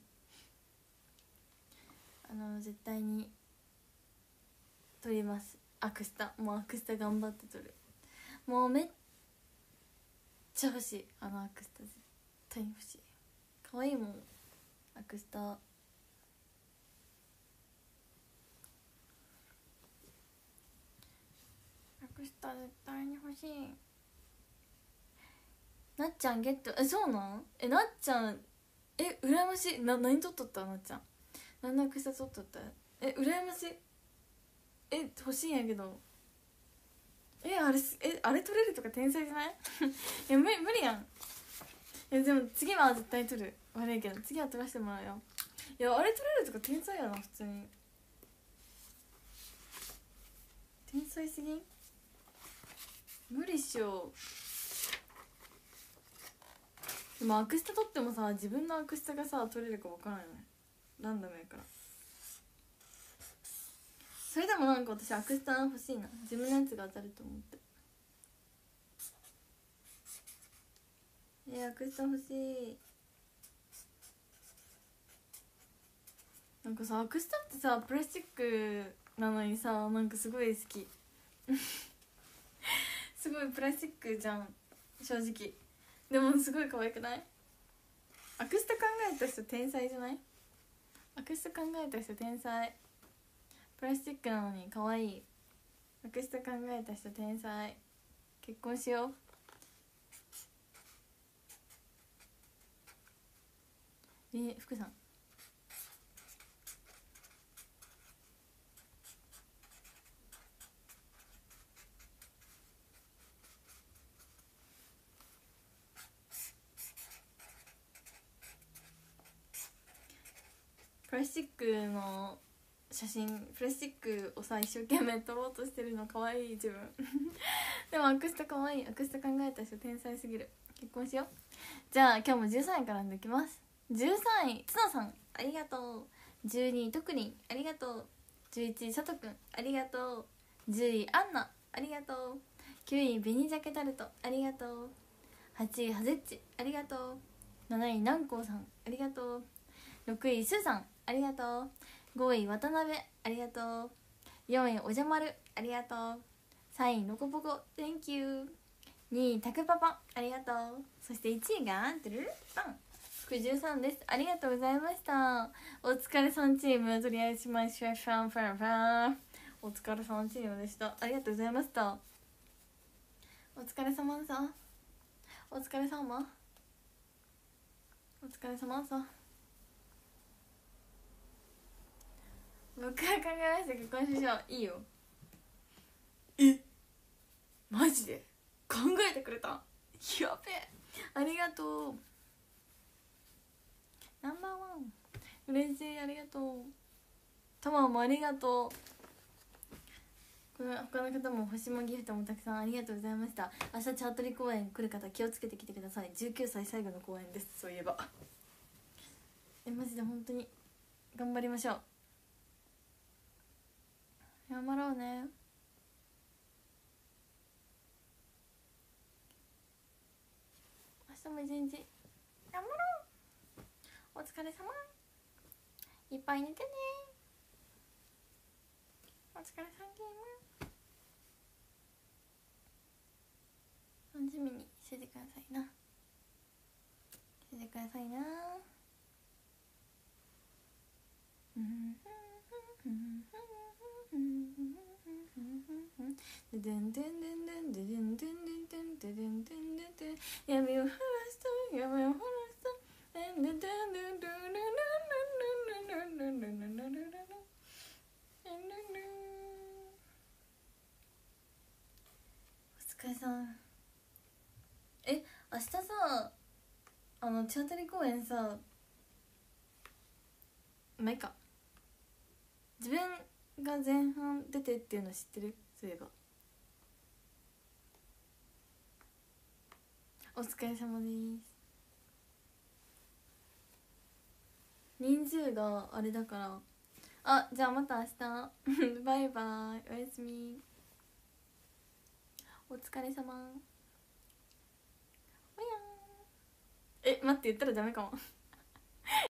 絶対に取ります。アクスタ、もうアクスタ頑張って取る。もうめっちゃ欲しい。アクスタ絶対に欲しい。かわいいもんアクスタ。アクスタ絶対に欲しい。なっちゃんゲット。そうなん？なっちゃん羨ましい。何取っとった？なっちゃん何のアクスタ取っとった？羨ましい。欲しいんやけど。あれ取れるとか天才じゃない？いや無理やん。でも次は絶対取る。悪いけど次は取らせてもらうよ。いやあれ取れるとか天才やな普通に。 天才すぎん？無理っしょ。でもアクスタ取ってもさ、自分のアクスタがさ取れるか分からないよね、ランダムやから。それでもなんか私アクスタ欲しいな、自分のやつが当たると思って。アクスタ欲しい。なんかさ、アクスタってさプラスチックなのにさ、なんかすごい好きすごいプラスチックじゃん正直。でもすごい可愛くない？アクスタ考えた人天才じゃない？アクスタ考えた人天才。プラスチックなのに可愛い。アクスタ考えた人天才。結婚しよう。福さん、プラスチックの写真、プラスチックをさ一生懸命撮ろうとしてるの可愛い自分でもアクスタ可愛い。アクスタ考えた人天才すぎる。結婚しよう。じゃあ今日も13位から抜きます。13位つのさんありがとう。12位とくりんありがとう。11位さとくんありがとう。10位アンナありがとう。9位紅鮭タルトありがとう。8位ハゼッチありがとう。7位南光さんありがとう。6位スーさんありがとう。5位渡辺ありがとう。4位おじゃまるありがとう。3位のこぼこ Thank you。 2位たくパパありがとう。そして1位がトゥルルパン福13です。ありがとうございました。お疲れさんチーム、とりあえずしましょう。ファンファンファン、お疲れさんチームでした。ありがとうございました。お疲れ様さ。お疲れ様。お疲れ様さ。僕が考えました。結婚しましょう。いいよ。マジで考えてくれた？やべえ、ありがとう。ナンバーワン嬉しい。ありがとう。タマもありがとう。他の方も星もギフトもたくさんありがとうございました。明日チャートリ公演来る方気をつけてきてください。19歳最後の公演です。そういえばマジで本当に頑張りましょう。頑張ろうね。明日も一日頑張ろう。お疲れ様。いっぱい寝てね。お疲れさんゲーム。楽しみにしててくださいな。しててくださいな。闇を降らすと闇を降らすとお疲れさん。明日さチャートリ公演さ、まあいいか。自分が前半出てっていうの知ってる？そういえば。お疲れ様です。人数があれだから。じゃあまた明日バイバイ、おやすみ。お疲れ様。おやん。待って、言ったらダメかも